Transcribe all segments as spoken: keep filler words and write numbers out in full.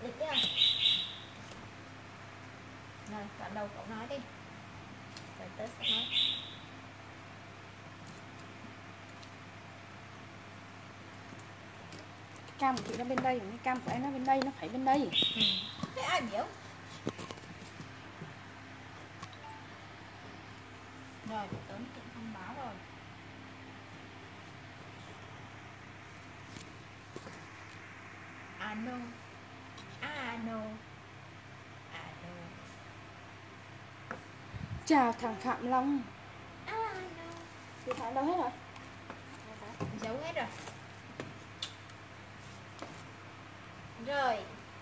Được chưa? Rồi, đoạn đầu cậu nói đi. Rồi tớ sẽ nói. Cam của chị nó bên đây, cái cam của em nó bên đây, nó phải bên đây. Ừ. Thế ai biểu? Rồi, tớ cũng thông báo rồi. Ano. Ano. Ano. Chào thằng Phạm Long. Ano. Chị Phạm đâu hết rồi? Giấu hết rồi. Rồi.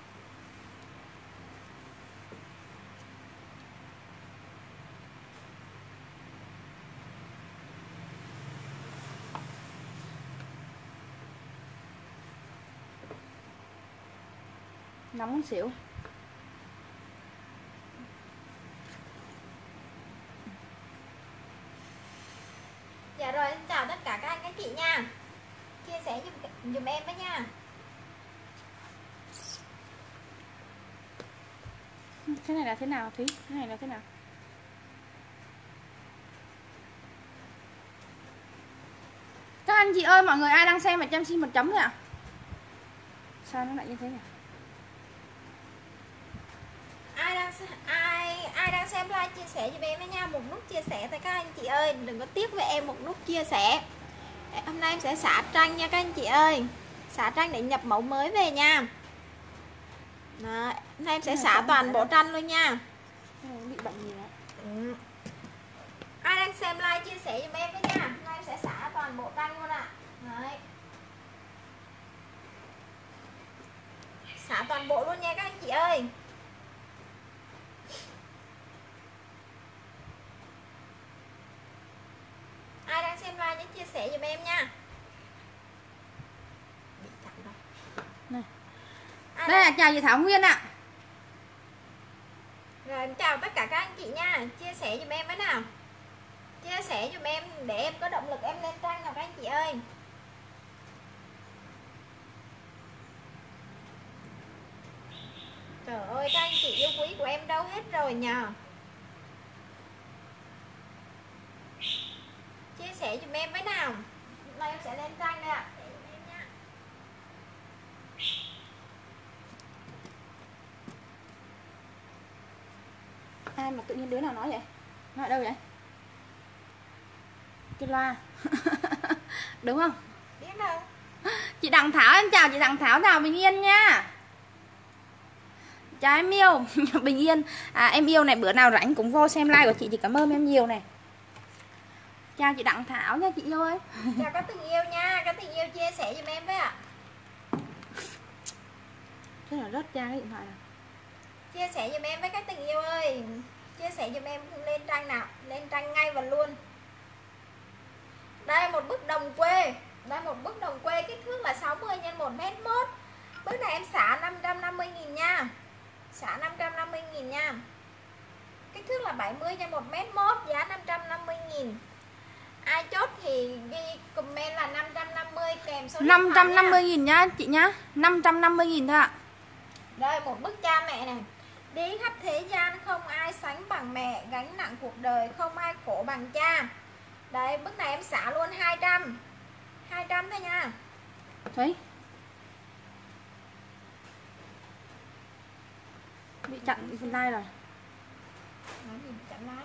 Nóng muốn xỉu. Dạ rồi, xin chào tất cả các anh các chị nha. Chia sẻ dùm, dùm em với nha. Thế này là thế nào Thúy? Thế này là thế nào? Các anh chị ơi, mọi người ai đang xem mà cho em xin một chấm thôi ạ? Sao nó lại như thế nhỉ? Ai đang ai ai đang xem like chia sẻ cho em với nha, một nút chia sẻ thôi các anh chị ơi, đừng có tiếc với em một nút chia sẻ. Hôm nay em sẽ xả tranh nha các anh chị ơi. Xả tranh để nhập mẫu mới về nha. Đó, hôm nay em sẽ xả toàn bộ tranh luôn nha. Bị bệnh gì đó. Ừ. Ai đang xem like chia sẻ cho em với nha. Hôm nay em sẽ xả toàn bộ tranh luôn ạ. À. Xả toàn bộ luôn nha các anh chị ơi. Ai đang xem like nhớ chia sẻ giùm em nha. Này. Đây là chào chị Thảo Nguyên ạ. Rồi em chào tất cả các anh chị nha. Chia sẻ giùm em với nào. Chia sẻ giùm em để em có động lực em lên trang nào các anh chị ơi. Trời ơi các anh chị yêu quý của em đâu hết rồi nhờ. Chia sẻ giùm em với nào. Hôm nay em sẽ lên trang đây ạ. Ai mà tự nhiên đứa nào nói vậy? Nói ở đâu vậy? Cái loa. Đúng không? Biết đâu. Chị Đặng Thảo, em chào chị Đặng Thảo, chào Bình Yên nha. Chào em yêu. Bình Yên à, em yêu này, bữa nào rảnh cũng vô xem like của chị, chị cảm ơn em nhiều này. Chào chị Đặng Thảo nha chị yêu ơi. Chào có tình yêu nha, có tình yêu chia sẻ giùm em với ạ. Thế là rớt ra cái điện thoại nào. Chia sẻ giùm em với các tình yêu ơi. Chia sẻ giùm em lên trang nào, lên trang ngay và luôn. Đây một bức đồng quê. Đây một bức đồng quê kích thước là sáu mươi nhân một mét một. Bức này em xả năm trăm năm mươi nghìn nha. Xả năm trăm năm mươi nghìn nha. Kích thước là bảy mươi nhân một mét một, giá năm trăm năm mươi nghìn. Ai chốt thì ghi comment là năm trăm năm mươi kèm số năm trăm năm mươi nghìn nhá chị nhá. năm trăm năm mươi nghìn thôi ạ. Đây một bức cha mẹ này. Đi khắp thế gian không ai sánh bằng mẹ, gánh nặng cuộc đời không ai khổ bằng cha. Đây bức này em xả luôn hai trăm. hai trăm thôi nha. Thấy bị chặn bị phần like rồi. Nói gì bị chặn like.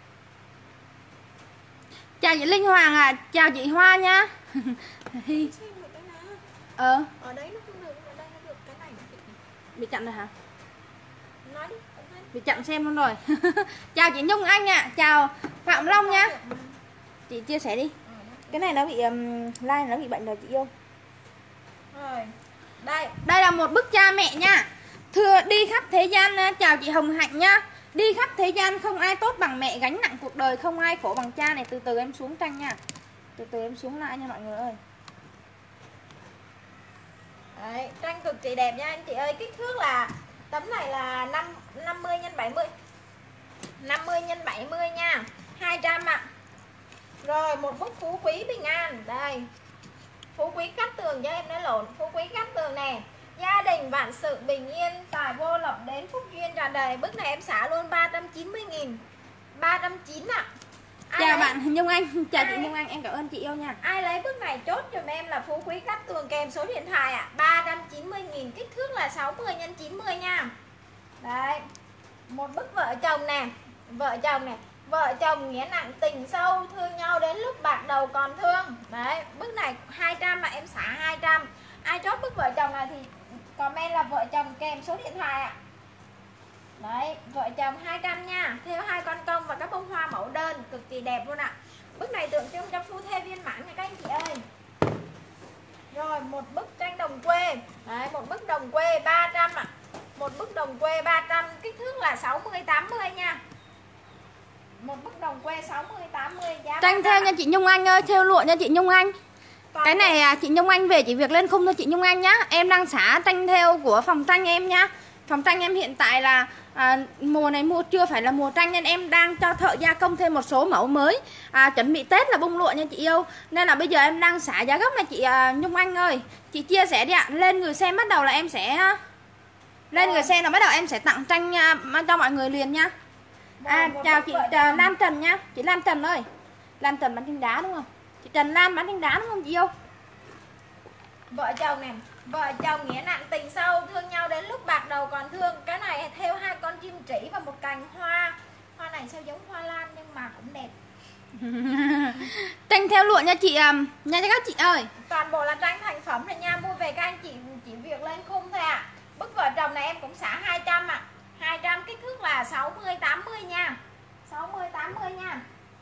Chào chị Linh Hoàng à, chào chị Hoa nha. Ờ. Ở đấy nó không được, ở đây nó được cái này. Bị chặn rồi hả? Nói đi. Bị chặn xem luôn rồi. Chào chị Nhung Anh ạ, à. Chào Phạm Long nha. Chị chia sẻ đi. Cái này nó bị um, like nó bị bệnh rồi chị yêu. Rồi. Đây. Đây là một bức cha mẹ nha. Thưa đi khắp thế gian, chào chị Hồng Hạnh nha. Đi khắp thế gian không ai tốt bằng mẹ, gánh nặng cuộc đời không ai khổ bằng cha này. Từ từ em xuống tranh nha. Từ từ em xuống lại nha mọi người ơi. Đấy, tranh cực kỳ đẹp nha anh chị ơi. Kích thước là tấm này là năm mươi nhân bảy mươi. năm mươi nhân bảy mươi nha. hai trăm ạ. À. Rồi một bức phú quý bình an. Đây. Phú quý cắt tường cho em nói lộn. Phú quý cắt tường nè. Gia đình mình vạn sự bình yên, tài vô lộc đến, phúc duyên tràn đầy. Bức này em xả luôn ba trăm chín mươi nghìn. ba trăm chín mươi ạ. À. Chào bạn Nhung Anh, chào ai, chị Nhung Anh, em cảm ơn chị yêu nha. Ai lấy bức này chốt giùm em là phú quý cắt tường kèm số điện thoại ạ. À. ba trăm chín mươi nghìn, kích thước là sáu mươi nhân chín mươi nha. Đấy. Một bức vợ chồng nè, vợ chồng nè, vợ chồng nghĩa nặng tình sâu, thương nhau đến lúc bạc đầu còn thương. Đấy, bức này hai trăm mà em xả hai trăm. Ai chốt bức vợ chồng này thì comment là vợ chồng kèm số điện thoại ạ. Đấy, vợ chồng hai trăm nha. Theo hai con công và các bông hoa mẫu đơn cực kỳ đẹp luôn ạ. Bức này tượng trưng cho phu thê viên mãn nha các anh chị ơi. Rồi, một bức tranh đồng quê. Đấy, một bức đồng quê ba trăm ạ. Một bức đồng quê ba trăm, kích thước là sáu mươi tám mươi nha. Một bức đồng quê sáu mươi tám mươi giá. Tranh theo nha chị Nhung Anh ơi, theo lụa nha chị Nhung Anh. Còn cái này à, chị Nhung Anh về chỉ việc lên khung thôi chị Nhung Anh nhá. Em đang xả tranh theo của phòng tranh em nhá. Phòng tranh em hiện tại là à, mùa này mua chưa phải là mùa tranh nên em đang cho thợ gia công thêm một số mẫu mới. À, chuẩn bị Tết là bông lụa nha chị yêu. Nên là bây giờ em đang xả giá gốc này chị à, Nhung Anh ơi. Chị chia sẻ đi ạ. Lên người xem bắt đầu là em sẽ lên người xem là bắt đầu em sẽ tặng tranh à, cho mọi người liền nha. À, chào chị uh, Lan Trần nha. Chị Lan Trần ơi. Lan Trần bán tranh đá đúng không? Chị Trần Lan bán tranh đá đúng không chị yêu? Vợ chồng này, vợ chồng nghĩa nặng tình sâu, thương nhau đến lúc bạc đầu còn thương. Cái này theo hai con chim trĩ và một cành hoa. Hoa này sao giống hoa lan nhưng mà cũng đẹp. Tranh theo lụa nha chị um, nha các chị ơi. Toàn bộ là tranh thành phẩm rồi nha. Mua về các anh chị chỉ việc lên khung thôi ạ. À. Bức vợ chồng này em cũng xả hai trăm ạ. À. hai trăm, kích thước là sáu mươi tám mươi nha. sáu mươi tám mươi nha.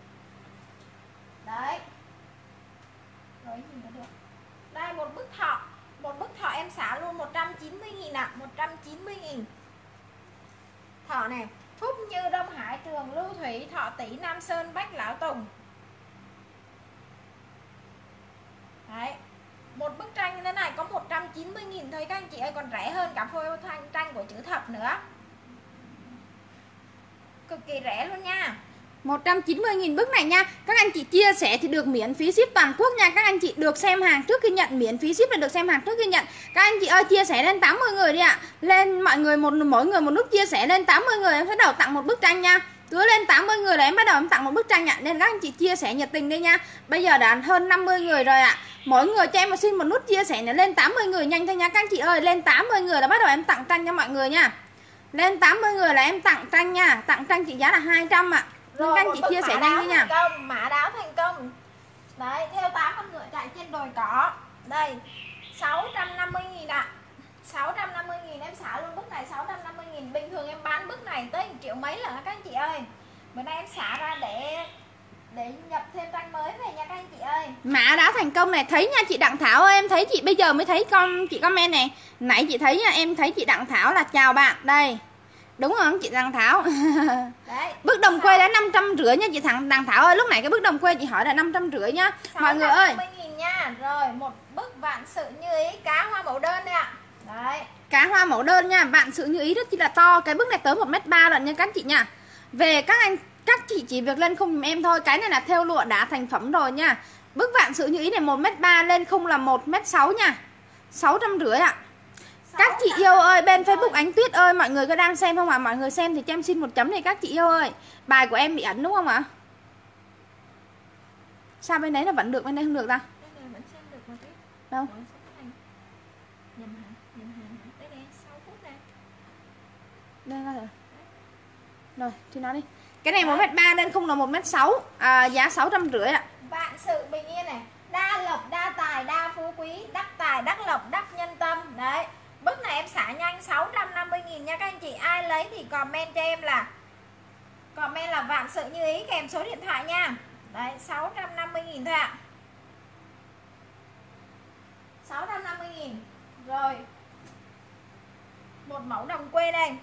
Đấy. Rồi gì nữa được. Đây một bức thọ. Một bức thọ em xả luôn một trăm chín mươi nghìn ạ. À. một trăm chín mươi nghìn. Thọ này, phúc như Đông Hải, Trường Lưu Thủy, Thọ Tỷ, Nam Sơn, Bách Lão Tùng. Đấy. Một bức tranh như thế này có một trăm chín mươi nghìn thôi các anh chị ơi, còn rẻ hơn cả phôi tranh, tranh của chữ thập nữa. Cực kỳ rẻ luôn nha. một trăm chín mươi nghìn bức này nha. Các anh chị chia sẻ thì được miễn phí ship toàn quốc nha. Các anh chị được xem hàng trước khi nhận, miễn phí ship là được xem hàng trước khi nhận. Các anh chị ơi chia sẻ lên tám mươi người đi ạ. Lên mọi người một mỗi người một nút chia sẻ lên tám mươi người em sẽ đầu tặng một bức tranh nha. Cứ lên tám mươi người là em bắt đầu em tặng một bức tranh ạ. Nên các anh chị chia sẻ nhiệt tình đi nha. Bây giờ đã hơn năm mươi người rồi ạ. Mỗi người cho em một xin một nút chia sẻ nữa, lên tám mươi người nhanh thôi nha các anh chị ơi. Lên tám mươi người là bắt đầu em tặng tranh cho mọi người nha. Lên tám mươi người là em tặng tranh nha. Tặng tranh trị giá là hai trăm ạ. Rồi, các anh chị chia sẻ nhanh đi nha. Công, mã đáo thành công. Đấy, theo tám con ngựa chạy trên đồi cỏ. Đây, sáu trăm năm mươi nghìn ạ. sáu trăm năm mươi nghìn em xả luôn bức này sáu trăm năm mươi nghìn. Bình thường em bán bức này tới một triệu mấy lần các anh chị ơi. Bữa nay em xả ra để để nhập thêm tranh mới về nha các anh chị ơi. Mã đã thành công này, thấy nha chị Đặng Thảo ơi, em thấy chị bây giờ mới thấy con chị comment này. Nãy chị thấy nha, em thấy chị Đặng Thảo là chào bạn. Đây. Đúng không chị Đặng Thảo? Đấy. Bức đồng quê đã năm trăm rưỡi nha chị thằng Đặng Thảo ơi. Lúc nãy cái bức đồng quê chị hỏi là năm trăm rưỡi nhá. Mọi người ơi. sáu trăm năm mươi nghìn nha. Rồi một bức vạn sự như ý, cá hoa mẫu đơn đây ạ. Đấy. Cá hoa mẫu đơn nha, vạn sự như ý rất chi là to. Cái bức này tới một mét ba lận nha các chị nha. Về các anh các chị chỉ việc lên khung em thôi. Cái này là theo lụa đã thành phẩm rồi nha. Bức vạn sự như ý này một mét ba, lên khung là một mét sáu nha. sáu trăm rưỡi ạ. Các chị yêu ơi, bên Facebook Ánh Tuyết ơi, mọi người có đang xem không ạ? À? Mọi người xem thì cho em xin một chấm này các chị yêu ơi. Bài của em bị ẩn đúng không ạ? À? Sao bên đấy nó vẫn được, bên đây không được ta? Đâu? Đây là rồi. Rồi, thì nói đi. Cái này một mét ba lên khung là một mét sáu, à, giá sáu trăm rưỡi ạ. Vạn sự bình yên này, đa lộc, đa tài, đa phú quý, đắc tài, đắc lộc, đắc nhân tâm. Đấy. Bức này em xả nhanh sáu trăm năm mươi nghìn nha các anh chị. Ai lấy thì comment cho em là comment là vạn sự như ý kèm số điện thoại nha. Đấy, sáu trăm năm mươi nghìn thôi ạ. sáu trăm năm mươi nghìn. Rồi. Một mẫu đồng quê đây.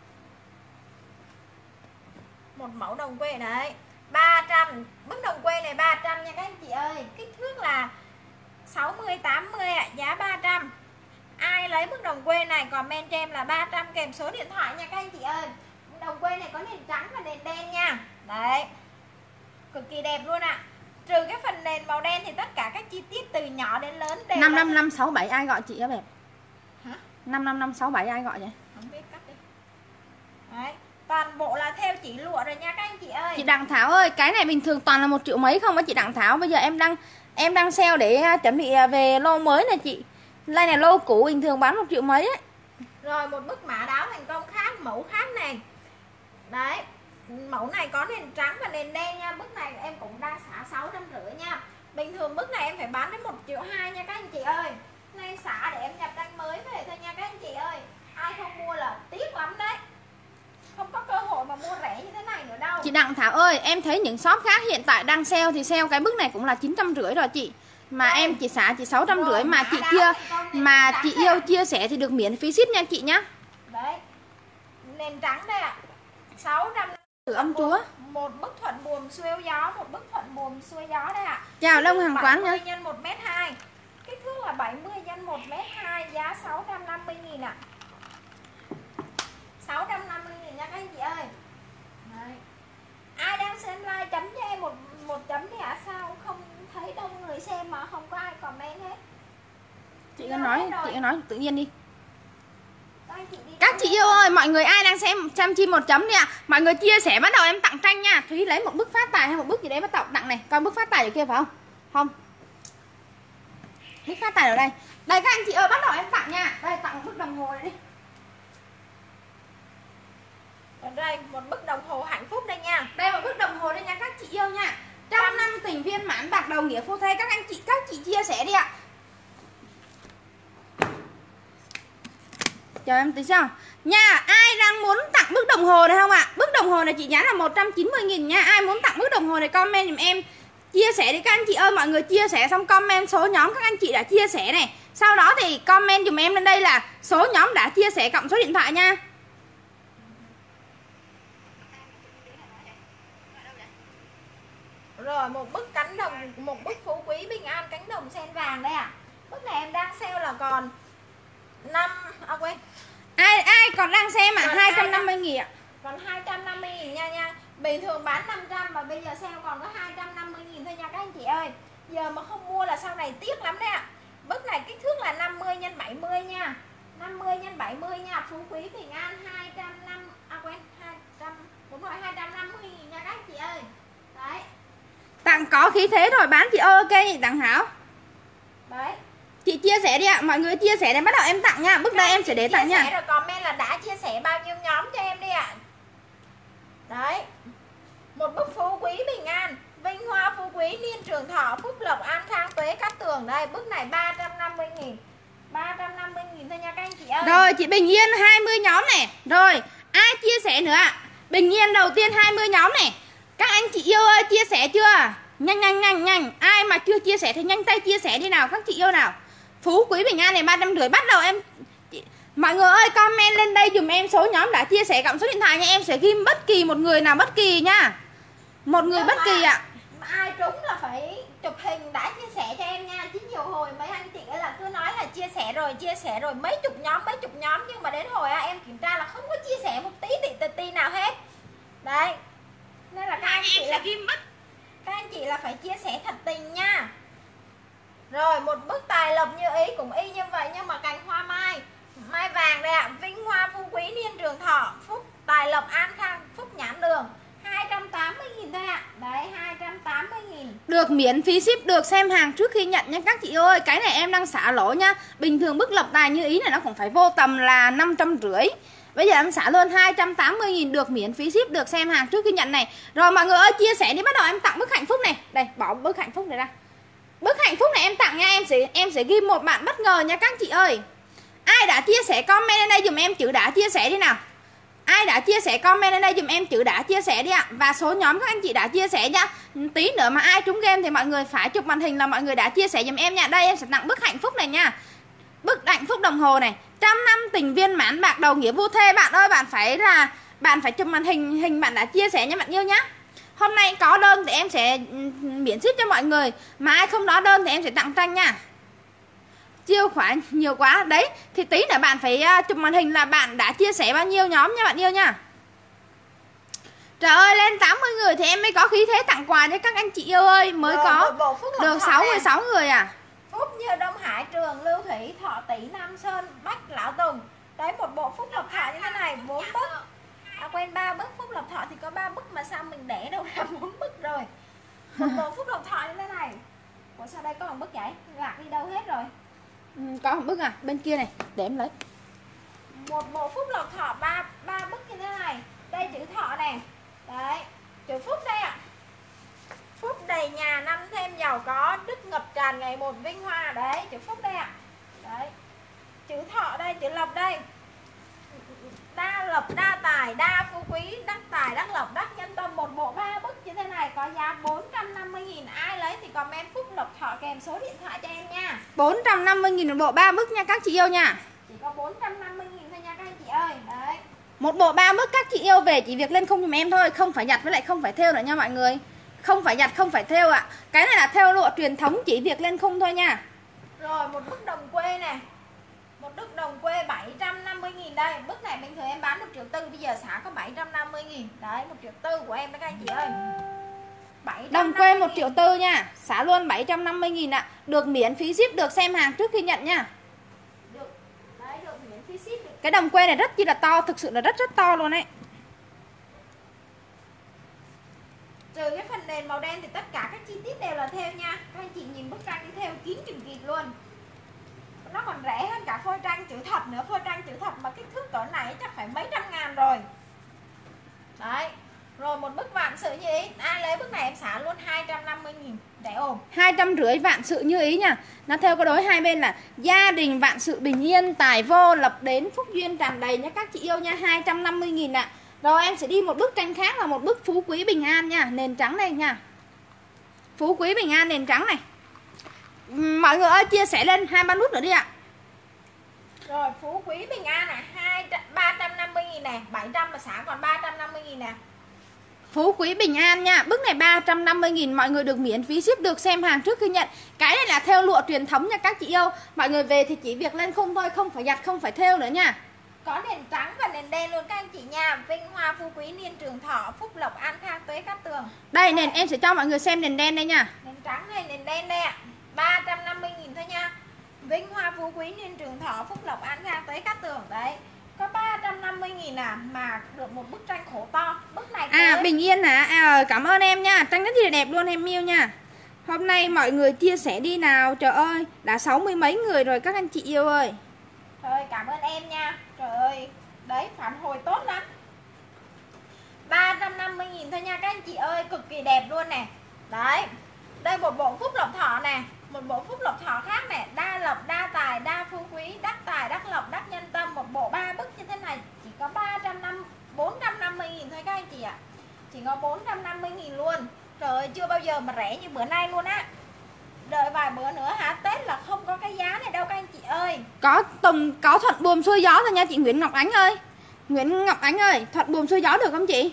Một mẫu đồng quê đấy. ba trăm. Bức đồng quê này ba trăm nha các anh chị ơi. Kích thước là sáu mươi tám mươi ạ, giá ba trăm. Ai lấy bức đồng quê này comment cho em là ba trăm kèm số điện thoại nha các anh chị ơi. Đồng quê này có nền trắng và nền đen nha. Đấy. Cực kỳ đẹp luôn ạ. À. Trừ cái phần nền màu đen thì tất cả các chi tiết từ nhỏ đến lớn đều năm năm năm sáu bảy ai gọi chị á đẹp? Hả? năm năm năm sáu bảy ai gọi vậy? Không biết, cắt đi. Đấy, toàn bộ là theo chỉ lụa rồi nha các anh chị ơi. Chị Đặng Thảo ơi, cái này bình thường toàn là một triệu mấy không á chị Đặng Thảo. Bây giờ em đang em đang sale để chuẩn bị về lô mới này chị. Đây này lô cũ bình thường bán một triệu mấy ấy. Rồi một bức mã đáo thành công khác, mẫu khác này. Đấy, mẫu này có nền trắng và nền đen nha. Bức này em cũng đang xả sáu trăm rưỡi nha. Bình thường bức này em phải bán đến một triệu hai nha các anh chị ơi. Nên em xả để em nhập tranh mới về thôi nha các anh chị ơi. Ai không mua là tiếc lắm đấy. Không có cơ hội mà mua rẻ như thế này nữa đâu. Chị Đặng Thảo ơi, em thấy những shop khác hiện tại đang sale thì sale cái bức này cũng là chín trăm rưỡi rồi chị. Mà đây, em chỉ xả chỉ sáu trăm rưỡi mà chị kia mà chị yêu chia sẻ thì được miễn phí ship nha chị nhá. Đấy. Nền trắng đây ạ. À. sáu trăm Từ ông chúa. Một bức thuận buồm xuôi gió, một bức thuận buồm xuôi gió đây ạ. À. Chào Đông hàng quán nha. bảy mươi nhân một mét hai. Kích thước là bảy mươi nhân một mét hai, giá sáu trăm năm mươi nghìn ạ. À. sáu trăm năm mươi nghìn nha các anh chị ơi. Đấy. Ai đang xem like chấm cho em một một chấm đi ạ. Sao không thấy đông người xem mà không có ai comment hết. Chị cứ nói, chị cứ nói tự nhiên đi. Các, chị đi các chị yêu ơi, mọi người ai đang xem chăm chi một chấm đi ạ. À. Mọi người chia sẻ bắt đầu em tặng tranh nha. Thúy lấy một bức phát tài hay một bức gì đấy bắt đầu tặng này. Coi bức phát tài ở kia phải không? Không. Bức phát tài ở đây. Đây các anh chị ơi, bắt đầu em tặng nha. Đây tặng một bức đồng hồ này đi. Ở đây một bức đồng hồ hạnh phúc đây nha. Đây một bức đồng hồ đây nha các chị yêu nha. Trăm năm tình viên mãn bạc đầu nghĩa phu thê. Các anh chị các chị chia sẻ đi ạ. Chờ em tí sao. Nha, ai đang muốn tặng bức đồng hồ này không ạ? À? Bức đồng hồ này chị giá là một trăm chín mươi nghìn nha. Ai muốn tặng bức đồng hồ này comment giùm em. Chia sẻ đi các anh chị ơi, mọi người chia sẻ xong comment số nhóm các anh chị đã chia sẻ này. Sau đó thì comment giùm em lên đây là số nhóm đã chia sẻ cộng số điện thoại nha. Rồi một bức cánh đồng, một bức phú quý bình an cánh đồng sen vàng đây ạ. À. Bức này em đang sale là còn năm à quên. Ai ai còn đang xem à? hai trăm năm mươi nghìn ạ. Còn hai trăm năm mươi nghìn nha nha. Bình thường bán năm trăm mà bây giờ sale còn có hai trăm năm mươi nghìn thôi nha các anh chị ơi. Giờ mà không mua là sau này tiếc lắm đấy ạ. À. Bức này kích thước là năm mươi nhân bảy mươi nha. năm mươi nhân bảy mươi nha, phú quý bình an hai trăm năm mươi à quên, hai trăm đúng rồi hai trăm năm mươi nghìn nha các anh chị ơi. Đấy. Tặng có khí thế rồi bán chị ơi, ok chị Đặng Thảo. Đấy. Chị chia sẻ đi ạ, mọi người chia sẻ để bắt đầu em tặng nha. Bức đây em sẽ để tặng nha. Chia sẻ rồi comment là đã chia sẻ bao nhiêu nhóm cho em đi ạ. À. Đấy. Một bức phú quý bình an, vinh hoa phú quý niên trường thọ, phúc lộc an khang tuế cát tường. Đây, bức này ba trăm năm mươi nghìn. ba trăm năm mươi nghìn thôi nha các anh chị ơi. Rồi, chị Bình Yên hai mươi nhóm này. Rồi, ai chia sẻ nữa ạ? Bình Yên đầu tiên hai mươi nhóm này. Các anh chị yêu ơi, chia sẻ chưa? Nhanh nhanh nhanh nhanh. Ai mà chưa chia sẻ thì nhanh tay chia sẻ đi nào các chị yêu nào. Phú quý bình an này ba trăm rưỡi bắt đầu em. Mọi người ơi comment lên đây dùm em số nhóm đã chia sẻ cộng số điện thoại nha. Em sẽ ghi bất kỳ một người nào bất kỳ nha. Một người nhưng bất mà, kỳ ạ. Mà ai trúng là phải chụp hình đã chia sẻ cho em nha. Chứ nhiều hồi mấy anh chị ấy là cứ nói là chia sẻ rồi, chia sẻ rồi mấy chục nhóm, mấy chục nhóm. Nhưng mà đến hồi em kiểm tra là không có chia sẻ một tí tị tì, tì nào hết. Đấy. Nên là các anh chị là ghi mất. Các anh chị là phải chia sẻ thật tình nha. Rồi một bức tài lộc như ý cũng y như vậy nhưng mà cành hoa mai, mai vàng đây ạ. À. Vinh hoa phú quý niên trường thọ, phúc tài lộc an khang, phúc nhãn đường. hai trăm tám mươi nghìn thôi ạ. À. Đấy hai trăm tám mươi nghìn. Được miễn phí ship, được xem hàng trước khi nhận nha các chị ơi. Cái này em đang xả lỗ nha. Bình thường bức lộc tài như ý này nó cũng phải vô tầm là năm trăm rưỡi. Bây giờ em xả luôn hai trăm tám mươi nghìn, được miễn phí ship, được xem hàng trước khi nhận này. Rồi mọi người ơi chia sẻ đi, bắt đầu em tặng bức hạnh phúc này. Đây bỏ bức hạnh phúc này ra. Bức hạnh phúc này em tặng nha. Em sẽ em sẽ ghi một bạn bất ngờ nha các chị ơi. Ai đã chia sẻ comment lên đây dùm em chữ đã chia sẻ đi nào. Ai đã chia sẻ comment lên đây dùm em chữ đã chia sẻ đi ạ. Và số nhóm các anh chị đã chia sẻ nha. Tí nữa mà ai trúng game thì mọi người phải chụp màn hình là mọi người đã chia sẻ dùm em nha. Đây em sẽ tặng bức hạnh phúc này nha. Bức hạnh phúc đồng hồ này. Trăm năm tình viên mãn bạc đầu nghĩa vu thê. Bạn ơi bạn phải là bạn phải chụp màn hình hình bạn đã chia sẻ nha bạn yêu nhá. Hôm nay có đơn thì em sẽ miễn ship cho mọi người. Mà ai không có đơn thì em sẽ tặng tranh nha. Chiêu khoản nhiều quá. Đấy thì tí nữa bạn phải chụp màn hình là bạn đã chia sẻ bao nhiêu nhóm nha bạn yêu nha. Trời ơi lên tám mươi người thì em mới có khí thế tặng quà cho các anh chị yêu ơi. Mới rồi, có bộ, bộ được sáu mươi sáu người à. Phúc Như, Đông Hải, Trường, Lưu Thủy, Thọ Tỷ, Nam Sơn, Bách, Lão Tùng. Đấy, một bộ Phúc Lộc Thọ như thế này, bốn bức. À quên, ba bức. Phúc Lộc Thọ thì có ba bức mà sao mình để đâu ra bốn bức rồi. Một bộ Phúc Lộc Thọ như thế này. Ủa sao đây có một bức vậy? Lạc đi đâu hết rồi? Ừ, có một bức à, bên kia này, để em lấy. Một bộ Phúc Lộc Thọ ba ba bức như thế này. Đây chữ Thọ này. Đấy, chữ Phúc đây ạ. À. Phúc đầy nhà, năm thêm giàu có, đức ngập tràn ngày một vinh hoa. Đấy, chữ Phúc đây ạ. À. Đấy. Chữ Thọ đây, chữ Lộc đây. Đa lộc, đa tài, đa phú quý, đắc tài, đắc lộc, đắc nhân tâm. Một bộ ba bức như thế này có giá bốn trăm năm mươi nghìn. Ai lấy thì comment Phúc Lộc Thọ kèm số điện thoại cho em nha. bốn trăm năm mươi nghìn một bộ ba bức nha các chị yêu nha. Chỉ có bốn trăm năm mươi nghìn thôi nha các anh chị ơi. Đấy. Một bộ ba bức các chị yêu về chỉ việc lên khung giùm em thôi, không phải giặt với lại không phải thêu nữa nha mọi người. Không phải giặt, không phải thêu ạ. À. Cái này là thêu lụa truyền thống, chỉ việc lên khung thôi nha. Rồi một bức đồng quê này. Một bức đồng quê bảy trăm năm mươi nghìn đây. Bức này bình thường em bán một triệu tư, bây giờ xả có bảy trăm năm mươi nghìn. Đấy, một triệu tư của em đó các anh chị ơi. Đồng quê một triệu tư nha. Xả luôn bảy trăm năm mươi nghìn ạ. À. Được miễn phí ship, được xem hàng trước khi nhận nha. Được. Đấy, được miễn phí ship. Được. Cái đồng quê này rất chi là to, thực sự là rất rất to luôn đấy. Trừ cái phần nền màu đen thì tất cả các chi tiết đều là thêu nha. Các anh chị nhìn bức tranh đi thêu kín chừng kịt luôn. Nó còn rẻ hơn cả phôi tranh chữ thập nữa. Phôi tranh chữ thập mà kích thước cỡ này chắc phải mấy trăm ngàn rồi. Đấy. Rồi một bức vạn sự như ý. Ai lấy bức này em xả luôn hai trăm năm mươi nghìn. Để ổn. Hai trăm rưỡi vạn sự như ý nha. Nó theo cái đối hai bên là gia đình vạn sự bình yên, tài vô lập đến, phúc duyên tràn đầy nha các chị yêu nha. Hai trăm năm mươi nghìn ạ. À. Rồi em sẽ đi một bức tranh khác là một bức phú quý bình an nha. Nền trắng đây nha. Phú quý bình an nền trắng này. Mọi người ơi chia sẻ lên hai ba nút nữa đi ạ. Rồi phú quý bình an này ba trăm năm mươi nghìn này. Bảy trăm mà xả còn ba trăm năm mươi nghìn nè. Phú quý bình an nha. Bức này ba trăm năm mươi nghìn. Mọi người được miễn phí ship, được xem hàng trước khi nhận. Cái này là thêu lụa truyền thống nha các chị yêu. Mọi người về thì chỉ việc lên khung thôi, không phải giặt, không phải thêu nữa nha. Có nền trắng và nền đen luôn các anh chị nha. Vinh hoa phú quý niên trường thọ, phúc lộc an khang tuế cát tường. Đây nền em sẽ cho mọi người xem nền đen đây nha. Nền trắng này, nền đen đây ạ. ba trăm năm mươi nghìn thôi nha. Vinh hoa phú quý niên trường thọ, phúc lộc an khang tuế cát tường. Đấy. Có ba trăm năm mươi nghìn à mà được một bức tranh khổ to. Bức này À tới... bình yên hả? À, cảm ơn em nha. Tranh rất là đẹp luôn em yêu nha. Hôm nay mọi người chia sẻ đi nào. Trời ơi, đã sáu mươi mấy người rồi các anh chị yêu ơi. Trời ơi, cảm ơn em nha. Trời ơi, đấy phản hồi tốt lắm. Ba trăm năm mươi nghìn thôi nha các anh chị ơi. Cực kỳ đẹp luôn nè. Đấy. Đây một bộ phúc lộc thọ nè. Một bộ phúc lộc thọ khác nè. Đa lộc, đa tài, đa phú quý, đắc tài, đắc lộc, đắc nhân tâm. Một bộ ba bức như thế này chỉ có ba trăm năm mươi, bốn trăm năm mươi nghìn thôi các anh chị ạ. Chỉ có bốn trăm năm mươi nghìn luôn. Trời ơi, chưa bao giờ mà rẻ như bữa nay luôn á. Đợi vài bữa nữa hả, Tết là không có cái giá này đâu các anh chị ơi. Có tùng, có thuận buồm xuôi gió thôi nha chị Nguyễn Ngọc Ánh ơi. Nguyễn Ngọc Ánh ơi, thuận buồm xuôi gió được không chị?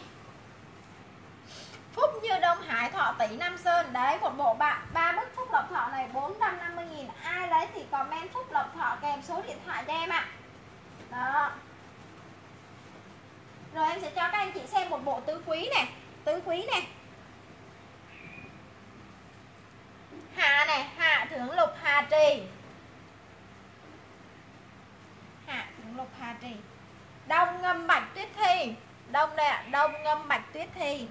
Phúc Như, Đông Hải, Thọ Tỷ, Nam Sơn. Đấy, một bộ ba, ba bức phúc lộc thọ này bốn trăm năm mươi nghìn. Ai lấy thì comment phúc lộc thọ kèm số điện thoại cho em ạ. À. Đó. Rồi em sẽ cho các anh chị xem một bộ tứ quý này. Tứ quý này. Hạ này, hạ thượng lục hà trì. Hạ thượng lục hà trì. Đông ngâm bạch tuyết thi. Đông đây ạ, đông ngâm bạch tuyết thi.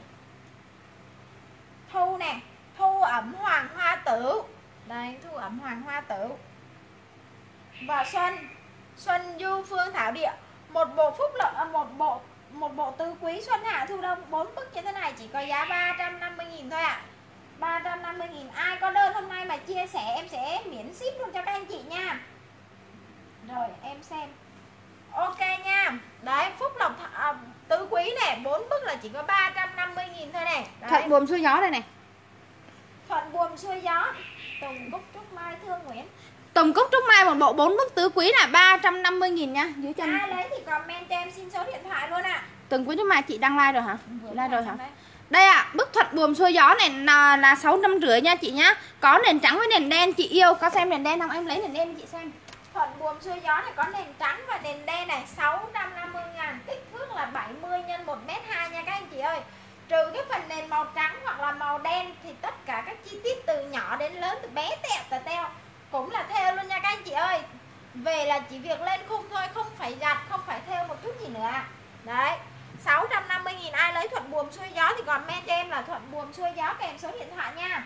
Thu nè, thu ẩm hoàng hoa tử. Đây, thu ẩm hoàng hoa tử. Và xuân, xuân du phương thảo địa. Một bộ phúc lợi, một bộ một bộ tứ quý xuân hạ thu đông, bốn bức như thế này chỉ có giá ba trăm năm mươi nghìn thôi ạ. À. ba trăm năm mươi nghìn. Ai có đơn hôm nay mà chia sẻ em sẽ miễn ship luôn cho các anh chị nha. Rồi em xem. Ok nha. Đấy, phúc lộc à, tứ quý này, bốn bức là chỉ có ba trăm năm mươi nghìn thôi này. Đấy. Thuận buồm xuôi gió đây này. Thuận buồm xuôi gió. Tùng Cúc Trúc Mai Thương Nguyễn. Tùng Cúc Trúc Mai một bộ bốn bức tứ quý là ba trăm năm mươi nghìn nha. Dưới chân. Ai lấy thì comment cho em xin số điện thoại luôn ạ. À. Tùng Cúc Trúc Mai chị đăng like rồi hả? Chị like rồi hả? Đây, đây ạ, à, bức thuận buồm xuôi gió này là, là sáu trăm rưỡi nha chị nhá. Có nền trắng với nền đen chị yêu. Có xem nền đen không? Em lấy nền đen chị xem. Thuận buồm xuôi gió này có nền trắng và nền đen này, sáu trăm năm mươi ngàn. Kích thước là bảy mươi nhân một mét hai nha các anh chị ơi. Trừ cái phần nền màu trắng hoặc là màu đen thì tất cả các chi tiết từ nhỏ đến lớn, từ bé tẹo tà teo cũng là thêu luôn nha các anh chị ơi. Về là chỉ việc lên khung thôi, không phải giặt, không phải thêu một chút gì nữa. Đấy, sáu trăm năm mươi nghìn. Ai lấy thuận buồm xuôi gió thì comment cho em là thuận buồm xuôi gió kèm số điện thoại nha.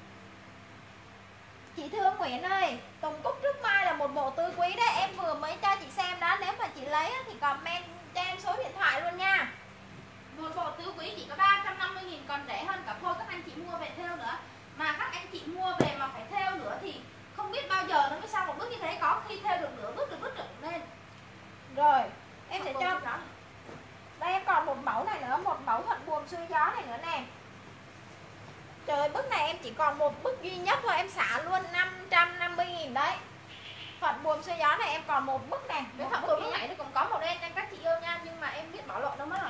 Chị Thương Nguyễn ơi, Tùng Cúc Trúc Mai là một bộ tứ quý đấy, em vừa mới cho chị xem đó. Nếu mà chị lấy thì comment cho em số điện thoại luôn nha. Một bộ tứ quý chỉ có ba trăm năm mươi nghìn, còn rẻ hơn cả phôi các anh chị mua về thêu nữa. Mà các anh chị mua về mà phải thêu nữa thì không biết bao giờ nó mới xong một bước như thế. Có khi thêu được nửa bước được bước được lên. Rồi em sẽ cho đây, em còn một mẫu này nữa, một mẫu thuận buồm xuôi gió này nữa nè. Trời ơi, bức này em chỉ còn một bức duy nhất thôi, em xả luôn năm trăm năm mươi nghìn đấy. Thuận buồm xuôi gió này em còn một bức này. Cái thuận buồm lúc nãy nó cũng có màu đen nha các chị yêu nha, nhưng mà em biết bỏ lộ đâu mất rồi.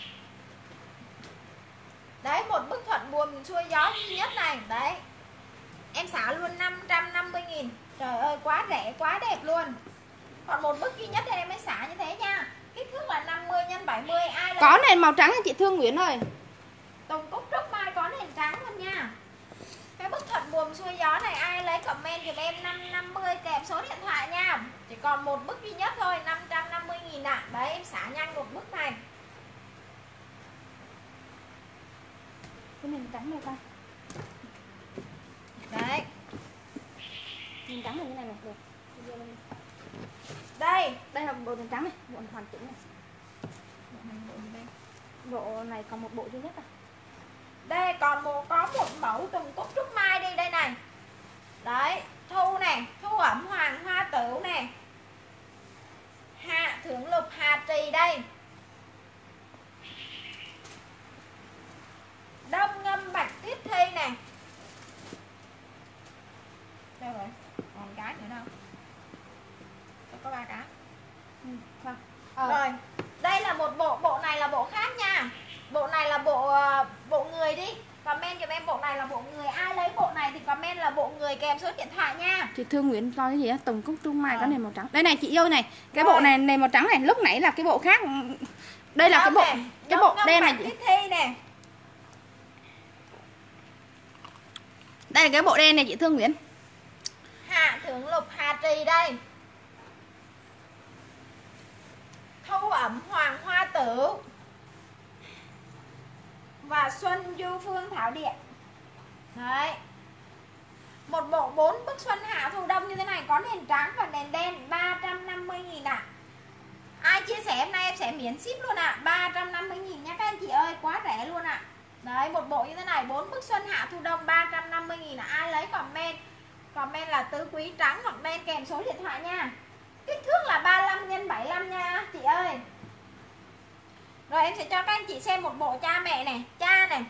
Đấy, một bức thuận buồm xuôi gió duy nhất này. Đấy, em xả luôn năm trăm năm mươi nghìn. Trời ơi, quá rẻ, quá đẹp luôn. Còn một bức duy nhất thì em mới xả như thế nha. Kích thước là năm mươi nhân bảy mươi. Ai có nền màu trắng chị Thương Nguyễn ơi. Tùng Cúc Trúc Mai có nền trắng luôn nha. Cái bức thuận buồm xuôi gió này ai lấy comment giùm em năm trăm năm mươi kèm số điện thoại nha. Chỉ còn một bức duy nhất thôi, năm trăm năm mươi nghìn ạ. À. Đấy, em xả nhanh một bức này. Cái nền trắng này ta. Đấy, nền trắng này như này này được. đây, đây là bộ nền trắng này, bộ hoàn chỉnh này. Bộ này còn một bộ duy nhất à. Đây còn một có một mẫu Tùng Cúc Trúc Mai đi đây này. Đấy, thu này, thu ẩm hoàng hoa tửu nè. Hạ thượng lục hà trì đây. Đông ngâm bạch tuyết thi nè. Đâu rồi? Còn cái nữa đâu? Có ba cái. Ừ, sao? Ờ. Rồi, đây là một bộ, bộ này là bộ khác nha. Bộ này là bộ bộ người đi. Comment cho em bộ này là bộ người. Ai lấy bộ này thì comment là bộ người kèm số điện thoại nha. Chị Thương Nguyễn coi cái gì á, Tùng Cúc Trung Mai ờ. có nền màu trắng. Đây này chị yêu này, cái Rồi. bộ này nền màu trắng này, lúc nãy là cái bộ khác. Đây là cái bộ này. cái bộ đen này chị. Thi nè. Đây là cái bộ đen này chị Thương Nguyễn. Hạ thượng lục hà trì đây. Thu ẩm hoàng hoa tử và xuân du phương thảo điện. Đấy, một bộ bốn bức xuân hạ thu đông như thế này, có nền trắng và nền đen, ba trăm năm mươi nghìn ạ. À. Ai chia sẻ hôm nay em sẽ miễn ship luôn ạ. À. ba trăm năm mươi nghìn nha các anh chị ơi, quá rẻ luôn ạ. À. Đấy, một bộ như thế này, bốn bức xuân hạ thu đông ba trăm năm mươi nghìn ạ. À. Ai lấy comment comment là tứ quý trắng hoặc đen kèm số điện thoại nha. Kích thước là ba mươi lăm nhân bảy mươi lăm nha chị ơi. Rồi em sẽ cho các anh chị xem một bộ cha mẹ này, cha này.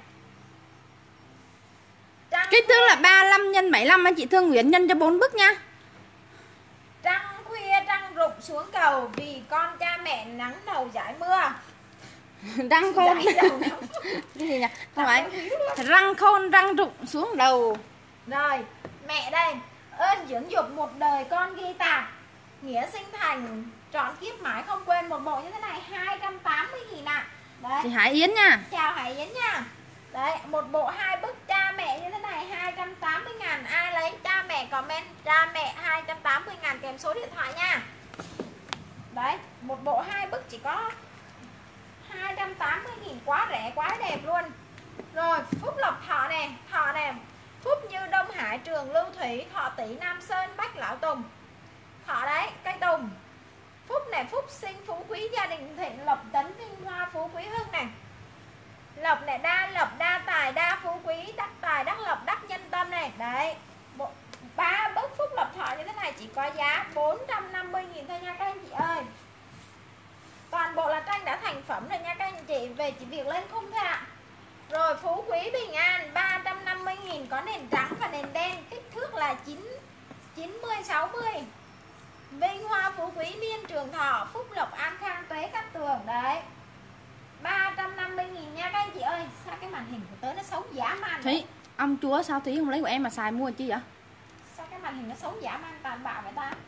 Trăng Kích thước là ba mươi lăm nhân bảy mươi lăm anh chị Thương Nguyễn, nhân cho bốn bức nha. Trăng khuya trăng rụng xuống cầu vì con cha mẹ nắng đầu giải mưa. Răng khôn. Cái gì nhỉ? Không phải. Răng khôn răng rụng xuống đầu. Rồi, mẹ đây. Ơn dưỡng dục một đời con ghi tạc. Nghĩa sinh thành trọn kiếp mãi không quên. Một bộ như thế này hai trăm tám mươi nghìn ạ. Đấy. Chị Hải Yến nha. Chào Hải Yến nha. Đấy, một bộ hai bức cha mẹ như thế này hai trăm tám mươi ngàn. Ai lấy cha mẹ comment cha mẹ hai trăm tám mươi ngàn kèm số điện thoại nha. Đấy, một bộ hai bức chỉ có hai trăm tám mươi nghìn, quá rẻ, quá đẹp luôn. Rồi, Phúc Lộc Thọ nè, Thọ nè. Phúc như Đông Hải Trường Lưu Thủy, Thọ Tỷ Nam Sơn Bách Lão Tùng. Thọ đấy, cây tùng. Phúc này, Phúc sinh phú quý gia đình thịnh, Lộc tấn vinh hoa phú quý hưng này. Lộc này đa lộc đa tài đa phú quý, đắc tài đắc lộc đắc nhân tâm này. Đấy, bộ ba bức Phúc Lộc Thọ như thế này chỉ có giá bốn trăm năm mươi nghìn thôi nha các anh chị ơi. Toàn bộ là tranh đã thành phẩm rồi nha các anh chị, về chỉ việc lên khung thôi ạ. Rồi phú quý bình an ba trăm năm mươi nghìn, có nền trắng và nền đen, kích thước là chín mươi sáu mươi. Vinh hoa phú quý niên trường thọ, phúc lộc an khang tuế cát tường. Đấy, ba trăm năm mươi nghìn nha các anh chị ơi. Sao cái màn hình của tớ nó xấu dã man Thúy, ông chúa sao Thúy không lấy của em mà xài mua chi vậy? Sao cái màn hình nó xấu dã man tàn bạo vậy ta?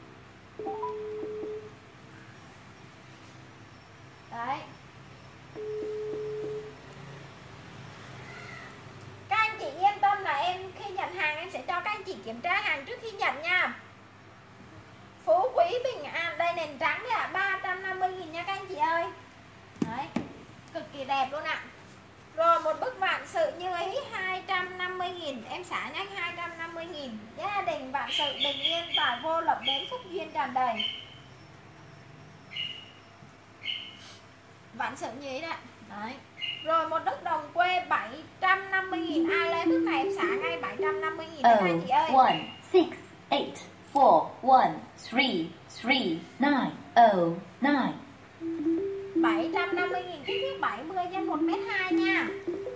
Đấy, các anh chị yên tâm là em khi nhận hàng em sẽ cho các anh chị kiểm tra hàng trước khi nhận nha. vạn sự bình yên tài vô lập đến phúc duyên tràn đầy. Vạn sự như ý đấy. Đấy. Rồi một đất đồng quê bảy trăm năm mươi nghìn. Ai lấy bức này em xả ngay bảy trăm năm mươi nghìn anh chị ơi. one, six, eight, four, one, three, three, nine, oh, nine. bảy trăm năm mươi nghìn kích thước bảy mươi nhân một mét hai nha.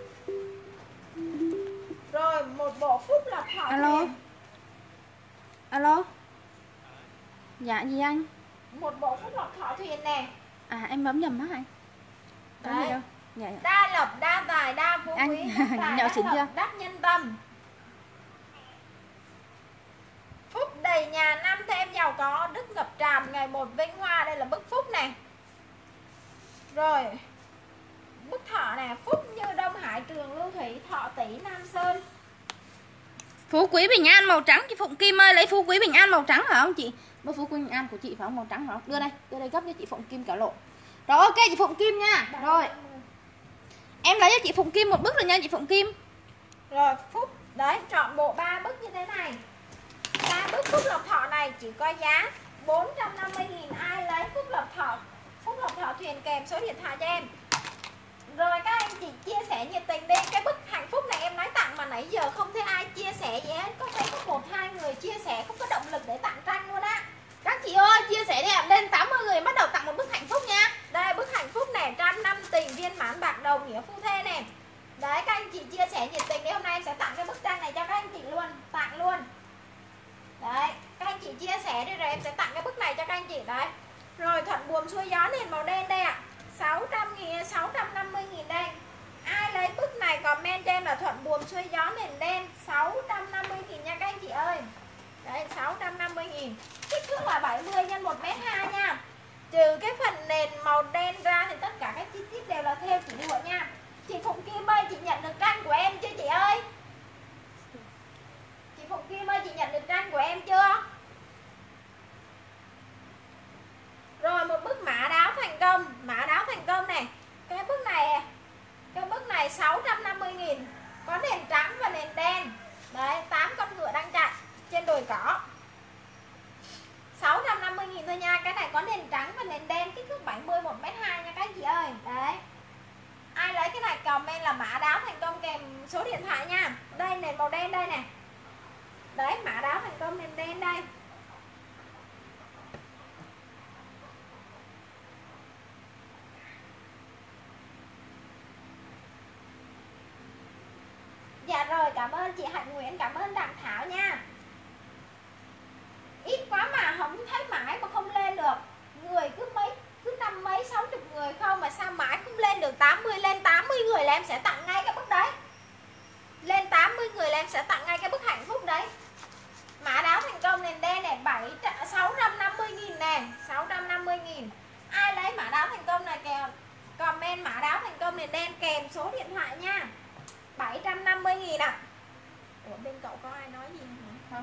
Rồi một bộ phúc lộc thọ. Alo. Thuyền. Alo. Dạ gì anh? Một bộ phúc lộc thọ thuyền nè. À em bấm nhầm mắt anh. Có gì đâu. Dạ, dạ. Đa lập, đa tài, đa phú quý, nhậu xỉn chưa? đắc nhân tâm. Phúc đầy nhà năm thêm giàu có, đức ngập tràn ngày một vinh hoa. Đây là bức phúc này. Rồi bức thọ này, phúc như Đông Hải trường lưu thủy, thọ tỷ Nam Sơn. Phú quý bình an màu trắng. Chị Phụng Kim ơi, lấy phú quý bình an màu trắng hả không chị? Bức phú quý bình an của chị phải không? Màu trắng hả không? Đưa đây, đưa đây gấp cho chị Phụng Kim cả lộ. Rồi ok chị Phụng Kim nha. Rồi em lấy cho chị Phụng Kim một bức rồi nha chị Phụng Kim. Rồi phúc, đấy chọn bộ ba bức như thế này. Ba bức phúc lộc thọ này chỉ có giá bốn trăm năm mươi nghìn. Ai lấy phúc lộc thọ, phúc lộc thọ thuyền kèm số điện thoại cho em. Rồi các anh chị chia sẻ nhiệt tình đi. Cái bức hạnh phúc này em nói tặng mà nãy giờ không thấy ai chia sẻ gì hết. Có thể có một hai người chia sẻ, không có động lực để tặng tranh luôn á. Các chị ơi chia sẻ đi ạ. Lên tám mươi người bắt đầu tặng một bức hạnh phúc nha. Đây bức hạnh phúc này, trăm năm tình viên mãn bạc đầu nghĩa phu thê này. Đấy các anh chị chia sẻ nhiệt tình đi. Hôm nay em sẽ tặng cái bức tranh này cho các anh chị luôn. Tặng luôn. Đấy các anh chị chia sẻ đi rồi em sẽ tặng cái bức này cho các anh chị. Đấy. Rồi thuận buồm xuôi gió nền màu đen đây ạ. sáu trăm nghìn, sáu trăm năm mươi nghìn đây. Ai lấy bức này comment cho em là thuận buồm xuôi gió nền đen, sáu trăm năm mươi nghìn nha các anh chị ơi. Đấy sáu trăm năm mươi nghìn. Kích thước là bảy mươi nhân một mét hai nha. Trừ cái phần nền màu đen ra thì tất cả các chi tiết đều là theo chỉ lụa nha. Chị Phụng Kim ơi, chị nhận được tranh của em chưa chị ơi? Chị Phụng Kim ơi, chị nhận được tranh của em chưa? Rồi một bức mã đáo thành công. Mã đáo thành công này. Cái bức này, cái bức này sáu trăm năm mươi nghìn. Có nền trắng và nền đen. Đấy, tám con ngựa đang chạy trên đồi cỏ. sáu trăm năm mươi nghìn thôi nha. Cái này có nền trắng và nền đen, kích thước bảy mươi một mét hai nha các anh chị ơi. Đấy. Ai lấy cái này comment là mã đáo thành công kèm số điện thoại nha. Đây nền màu đen đây nè. Đấy, mã đáo thành công nền đen đây. Dạ rồi, cảm ơn chị Hạnh Nguyễn, cảm ơn Đặng Thảo nha. Ít quá mà không thấy mãi mà không lên được. Người cứ mấy, cứ năm mấy, sáu chục người không mà sao mãi không lên được. Tám mươi, lên tám mươi người là em sẽ tặng ngay cái bức đấy. Lên tám mươi người là em sẽ tặng ngay cái bức hạnh phúc đấy. Mã đáo thành công nền đen này, bảy, sáu trăm năm mươi nghìn nè, sáu trăm năm mươi nghìn. Ai lấy mã đáo thành công này kèm comment mã đáo thành công nền đen kèm số điện thoại nha. bảy trăm năm mươi nghìn ạ. À. Ủa bên cậu có ai nói gì không?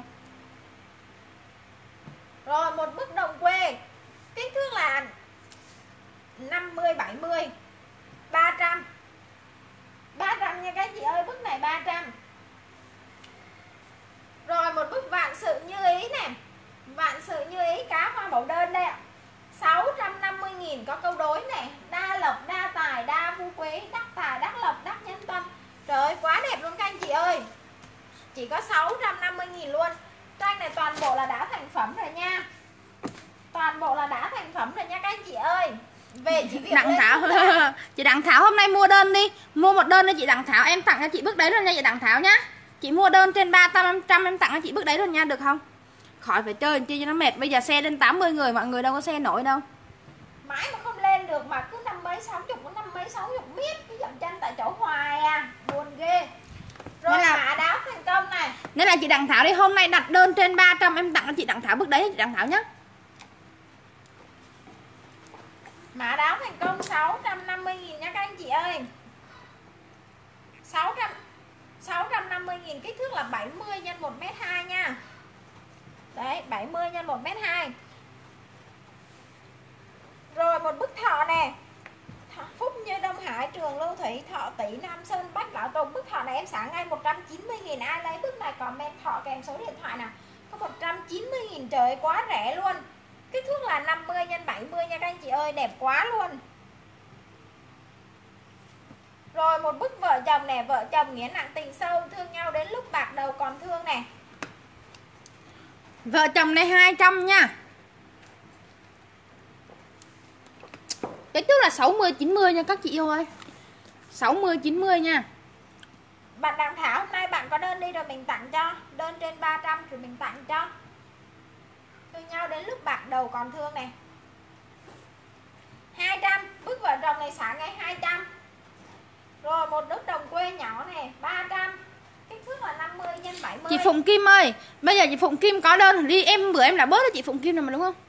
Rồi một bức đồng quê. Kích thước là năm mươi, bảy mươi, ba trăm. ba trăm nha các chị ơi, bức này ba trăm. Rồi một bức vạn sự như ý nè. Vạn sự như ý cá hoa mẫu đơn đây ạ. sáu trăm năm mươi nghìn, có câu đối này. Đa lộc, đa tài, đa phú quý, đắc tài, đắc lộc, đắc nhân tâm. Trời ơi, quá đẹp luôn các anh chị ơi. Chỉ có sáu trăm năm mươi nghìn luôn. Tranh này toàn bộ là đã thành phẩm rồi nha. Toàn bộ là đã thành phẩm rồi nha các anh chị ơi. Về chị Đặng Thảo. Chị Đặng Thảo hôm nay mua đơn đi. Mua một đơn cho chị Đặng Thảo, em tặng cho chị bức đấy luôn nha chị Đặng Thảo nhá. Chị mua đơn trên ba trăm em tặng cho chị bức đấy luôn nha, được không? Khỏi phải chơi chi cho nó mệt. Bây giờ xe lên tám mươi người, mọi người đâu có xe nổi đâu. Mãi mà không lên được mà cứ năm mấy sáu chục, năm mấy sáu chục biết cứ dậm chân tại chỗ hoài à. Buồn ghê. Rồi là mã đáo thành công này. Nên là chị Đặng Thảo đi, hôm nay đặt đơn trên ba trăm em tặng cho chị Đặng Thảo bức đấy chị Đặng Thảo nhé. Mã đáo thành công sáu trăm năm mươi nghìn nha các anh chị ơi. sáu trăm, sáu trăm năm mươi nghìn, kích thước là bảy mươi nhân một mét hai nha. Đấy, bảy mươi nhân một mét hai. Rồi một bức thọ nè. Phúc như Đông Hải trường lưu thủy, thọ tỷ Nam Sơn bách lão tùng. Bức thọ này em xả ngay một trăm chín mươi nghìn. Ai lấy bức này comment thọ kèm số điện thoại nào. có một trăm chín mươi nghìn, trời ơi, quá rẻ luôn. Kích thước là năm mươi nhân bảy mươi nha các anh chị ơi, đẹp quá luôn. Rồi một bức vợ chồng nè, vợ chồng nghĩa nặng tình sâu, thương nhau đến lúc bạc đầu còn thương nè. Vợ chồng này hai trăm nha. Kích thước là sáu mươi chín mươi nha các chị yêu ơi. sáu mươi chín mươi nha. Bạn Đặng Thảo hôm nay bạn có đơn đi rồi mình tặng cho. Đơn trên ba trăm rồi mình tặng cho. Thương nhau đến lúc bạc đầu còn thương nè. hai trăm, bức vợ chồng này xả ngay hai trăm. Rồi một đứt đồng quê nhỏ này ba trăm. Kích thước là năm mươi nhân bảy mươi. Chị Phụng Kim ơi, bây giờ chị Phụng Kim có đơn đi, em bữa em đã bớt cho chị Phụng Kim rồi mà đúng không?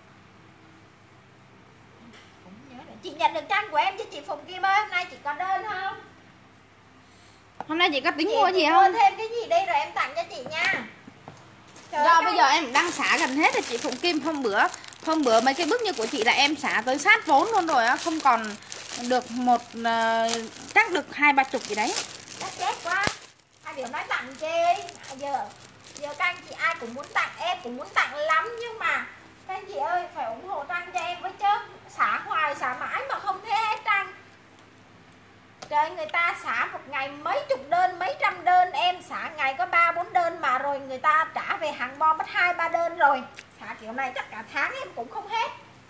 Chị nhận được tranh của em chứ chị Phụng Kim ơi, hôm nay chị có đơn không? Hôm nay chị có tính Chị mua gì mua không? thêm cái gì đi rồi em tặng cho chị nha. Trời Do ơi, bây giờ em đang xả gần hết rồi chị Phụng Kim. Hôm bữa hôm bữa mấy cái bức như của chị là em xả tới sát vốn luôn rồi á, không còn được một uh, chắc được hai ba chục gì đấy. Chắc chết quá. Hai điều nói tặng chê. Giờ giờ các anh chị ai cũng muốn tặng, em cũng muốn tặng lắm, nhưng mà các anh chị ơi phải ủng hộ tranh cho em với chứ. Xả hoài xả mãi mà không thấy hết tranh. Trời, người ta xả một ngày mấy chục đơn, mấy trăm đơn, em xả ngày có ba bốn đơn mà rồi người ta trả về hàng bo mất hai ba đơn rồi. Xả kiểu này chắc cả tháng em cũng không hết.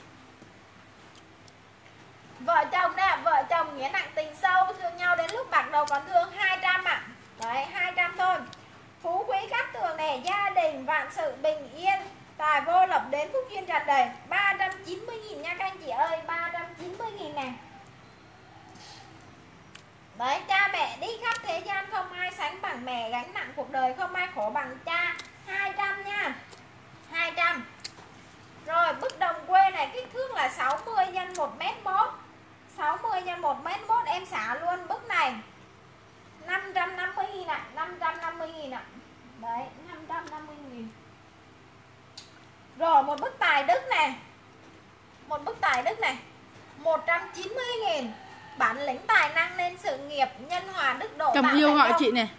Vợ chồng nè, vợ chồng nghĩa nặng tình sâu, thương nhau đến lúc bạc đầu còn thương, hai trăm ạ. À. Đấy, hai trăm thôi. Phú quý cát tường này, gia đình vạn sự bình yên, tài vô lập đến phúc duyên tràn đầy, ba trăm chín mươi nghìn nha các anh chị ơi, ba trăm chín mươi nghìn nè. Đấy, cha mẹ đi khắp thế gian, không ai sánh bằng mẹ, gánh nặng cuộc đời không ai khổ bằng cha. Hai trăm nha, hai trăm. Rồi bức đồng quê này kích thước là sáu mươi nhân một mét một, sáu mươi nhân một mét một, em xả luôn bức này năm trăm năm mươi nghìn ạ. À, năm trăm năm mươi nghìn ạ. À. Đấy, năm trăm năm mươi nghìn. Rồi một bức tài đức này, một bức tài đức này một trăm chín mươi nghìn. Bản lĩnh tài năng nên sự nghiệp, nhân hòa đức độ. Chồng yêu gọi chị này.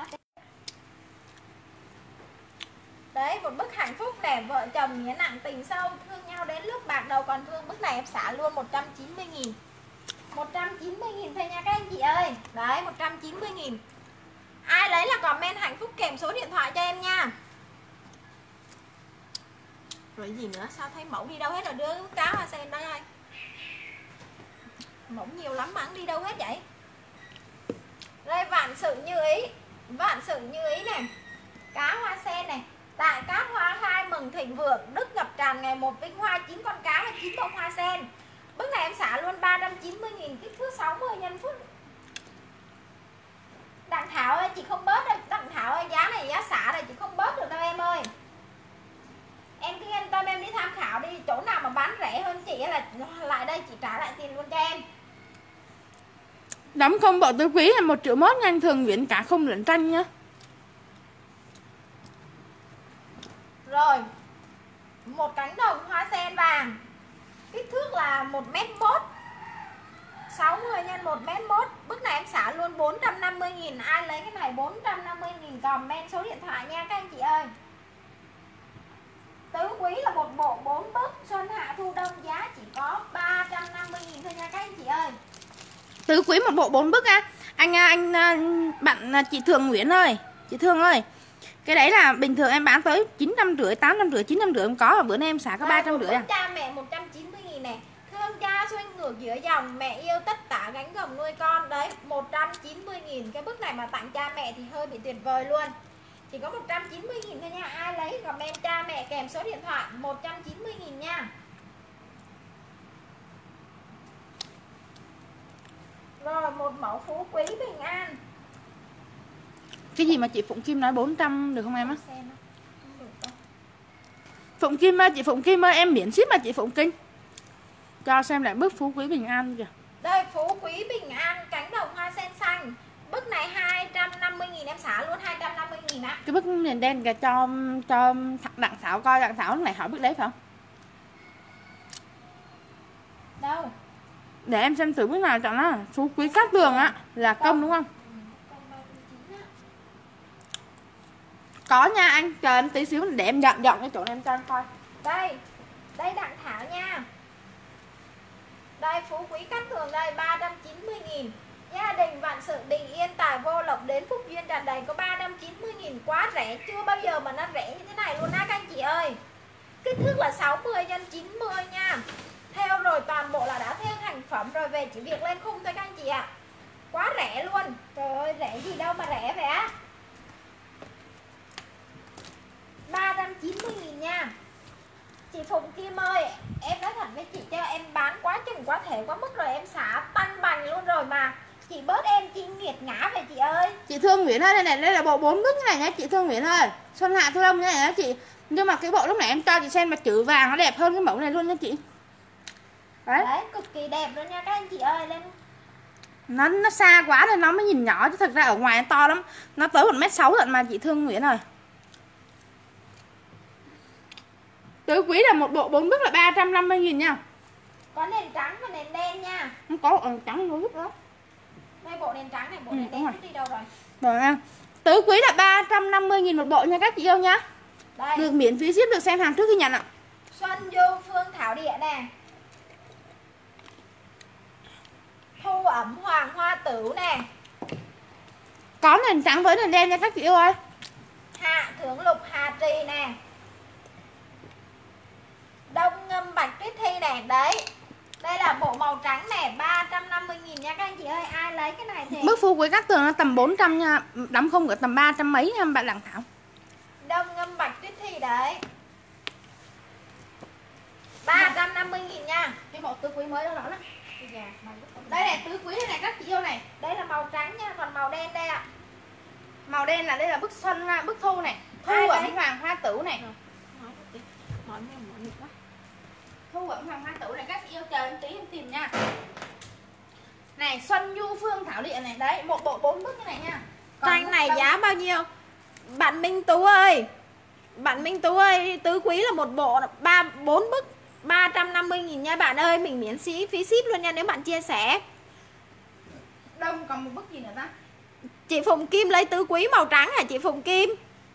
Đấy, một bức hạnh phúc này, vợ chồng nghĩa nặng tình sâu, thương nhau đến lúc bạc đầu còn thương. Bức này em xả luôn một trăm chín mươi nghìn. một trăm chín mươi nghìn thôi nha các anh chị ơi. Đấy, một trăm chín mươi nghìn. Ai lấy là comment hạnh phúc kèm số điện thoại cho em nha. Rồi gì nữa, sao thấy mẫu đi đâu hết rồi, đưa cá hoa sen đây ơi. Mẫu nhiều lắm mà đi đâu hết vậy. Đây, vạn sự như ý, vạn sự như ý này, cá hoa sen này, tại cát hoa khai mừng thịnh vượng, đức ngập tràn ngày một vinh hoa, chín con cá và chín bông hoa sen. Bức này em xả luôn ba trăm chín mươi nghìn, kích thước sáu mươi nhân phút. Đặng Thảo ơi, chị không bớt đâu, Đặng Thảo ơi, giá này giá xả này chị không bớt được đâu em ơi. Em cứ yên tâm, em đi tham khảo đi, chỗ nào mà bán rẻ hơn chị là lại đây chị trả lại tiền luôn cho em. Đóng không bộ tứ quý là một triệu mốt nha anh Thường Nguyễn, cả không lẫn tranh nhá. Rồi một cánh đồng hoa sen vàng, kích thước là một mét một, sáu mươi nhân một mét một. Bức này em xả luôn bốn trăm năm mươi nghìn. Ai lấy cái này bốn trăm năm mươi nghìn comment số điện thoại nha các anh chị ơi. Tứ quý là một bộ bốn bức, xuân hạ thu đông giá chỉ có ba trăm năm mươi nghìn thôi nha các anh chị ơi. Tứ quý một bộ bốn bức á. Anh anh bạn chị Thường Nguyễn ơi, chị Thương ơi, cái đấy là bình thường em bán tới chín trăm rưỡi, tám trăm rưỡi, chín trăm rưỡi em có, và bữa nay em xả có ba trăm rưỡi à. Cha mẹ một trăm chín mươi nghìn này, thương cha xuôi ngược giữa dòng, mẹ yêu tất tả gánh gồng nuôi con. Đấy, một trăm chín mươi nghìn. Cái bức này mà tặng cha mẹ thì hơi bị tuyệt vời luôn. Chỉ có một trăm chín mươi nghìn thôi nha. Ai lấy comment cha mẹ kèm số điện thoại, một trăm chín mươi nghìn nha. Rồi một mẫu phú quý bình an. Cái gì mà chị Phụng Kim nói bốn trăm được không em á? Phụng Kim ơi, chị Phụng Kim ơi, em miễn ship mà chị Phụng Kim. Cho xem lại bức phú quý bình an kìa. Đây, phú quý bình an, cánh đồng hoa sen xanh. Bức này hai trăm năm mươi nghìn, em xả luôn hai trăm năm mươi nghìn á. Cái bức nền đen kìa, cho cho Đặng Thảo coi, Đặng Thảo này hỏi bức đấy phải không? Đâu? Để em xem thử bức nào chọn nó. Phú quý cát tường á, là công đúng không? Có nha anh, chờ em tí xíu để em dọn dọn cái chỗ này em cho anh coi. Đây, đây Đặng Thảo nha. Đây Phú Quý Cát Tường đây ba trăm chín mươi nghìn. Gia đình vạn sự bình yên tài vô lộc đến phúc duyên tràn đầy có ba trăm chín mươi nghìn. Quá rẻ, chưa bao giờ mà nó rẻ như thế này luôn á các anh chị ơi. Kích thước là sáu mươi nhân chín mươi nha. Theo rồi toàn bộ là đã theo thành phẩm rồi, về chỉ việc lên khung thôi các anh chị ạ. Quá rẻ luôn. Trời ơi rẻ gì đâu mà rẻ vậy á. ba trăm chín mươi nghìn nha. Chị Phụng Kim ơi, em nói thật với chị cho em bán quá chừng quá thể quá mức rồi, em xả tăng bành luôn rồi mà chị bớt em chi nghiệt ngã về chị ơi. Chị Thương Nguyễn ơi, đây này, đây là bộ bốn bức này nhá chị Thương Nguyễn ơi. Xuân hạ thu đông nha chị. Nhưng mà cái bộ lúc nãy em cho chị xem mà chữ vàng nó đẹp hơn cái mẫu này luôn nha chị. Đấy. Đấy, cực kỳ đẹp luôn nha các anh chị ơi. Lên Nó nó xa quá nên nó mới nhìn nhỏ chứ thật ra ở ngoài nó to lắm. Nó tới một mét sáu lận mà chị Thương Nguyễn ơi. Tứ quý là một bộ bốn bức là ba trăm năm mươi nghìn nha. có nền trắng và nền đen nha. Không có bộ nền trắng nó giúp đó. Đây bộ nền trắng này, bộ Ừ, nền đúng đen rồi. đi đâu rồi? Rồi nha. Tứ quý là ba trăm năm mươi nghìn một bộ nha các chị yêu nhá. Đây. Được miễn phí ship, được xem hàng trước khi nhận ạ. Xuân Du Phương Thảo Địa nè. Thu ẩm Hoàng Hoa Tử nè. Có nền trắng với nền đen nha các chị yêu ơi. Hạ Thượng Lục Hà Trì nè. Đông Ngâm Bạch Tuyết Thi nè. Đấy, đây là bộ màu trắng nè, ba trăm năm mươi nghìn nha các anh chị ơi. Ai lấy cái này thì Mức Phú Quý Cát Tường nó tầm bốn trăm nha. Đóng không ở tầm ba trăm mấy nha bạn Đặng Thảo. Đông Ngâm Bạch Tuyết Thi đấy, ba trăm năm mươi nghìn nha. Cái bộ tứ quý mới đó đó. Đây này, tứ quý này các chị yêu này. Đây là màu trắng nha, còn màu đen đây ạ. Màu đen là đây là bức xuân, bức thu này. Thu Ai ẩm đấy? Hoàng Hoa Tử này. Mỏi mỏi mỏi quá. Thu ẩm Hoàng Hoa Tử này các chị yêu, chờ em tí em tìm nha. Này, Xuân Du Phương Thảo Địa này, đấy, một bộ bốn bức như này nha. Còn Tranh này đông... giá bao nhiêu? Bạn Minh Tú ơi, bạn Minh Tú ơi, tứ quý là một bộ ba bốn bức ba trăm năm mươi nghìn nha bạn ơi, mình miễn phí phí ship luôn nha nếu bạn chia sẻ. Đông còn một bức gì nữa ta? Chị Phụng Kim lấy tứ quý màu trắng hả chị Phụng Kim?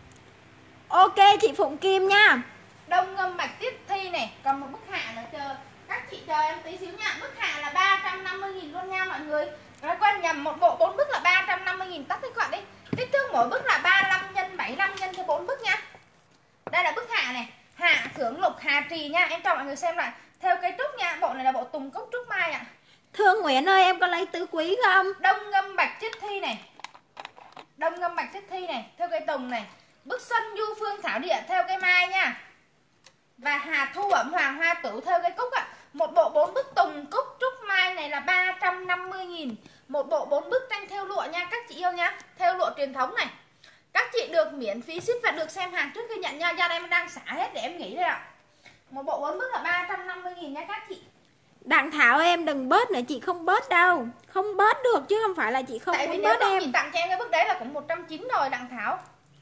Ok chị Phụng Kim nha. Đông Ngâm Bạch Tuyết Thi này, còn một bức hạ nữa, chờ các chị chờ em tí xíu nha. Bức hạ là ba trăm năm mươi nghìn luôn nha mọi người. Nói quên nhầm, một bộ bốn bức là ba trăm năm mươi nghìn, tắt cái khoản đi. Kích thước mỗi bức là ba mươi lăm nhân bảy mươi lăm nhân cho bốn bức nha. Đây là bức hạ này, Hạ Thưởng Lục Hà Trì nha. Em cho mọi người xem lại theo cây trúc nha. Bộ này là bộ tùng cốc trúc mai ạ. À. Thương Nguyễn ơi, em có lấy tứ quý không? Đông Ngâm Bạch Tuyết Thi này, Đông Ngâm Bạch Tuyết Thi này theo cây tùng này. Bức Xuân Du Phương Thảo Địa theo cây mai nha. Và Hà Thu ẩm Hoàng Hoa Tử theo cây cúc ạ. À. Một bộ bốn bức tùng cúc trúc mai này là ba trăm năm mươi nghìn. Một bộ bốn bức tranh theo lụa nha các chị yêu nha. Theo lụa truyền thống này. Các chị được miễn phí ship và được xem hàng trước khi nhận nha. Do đây em đang xả hết để em nghỉ đây ạ. Một bộ bốn bức là ba trăm năm mươi nghìn nha các chị. Đặng Thảo em đừng bớt nữa, chị không bớt đâu. Không bớt được chứ không phải là chị không, Tại không vì bớt nếu em. chị tặng cho em cái bức đấy là cũng một trăm chín mươi rồi Đặng Thảo.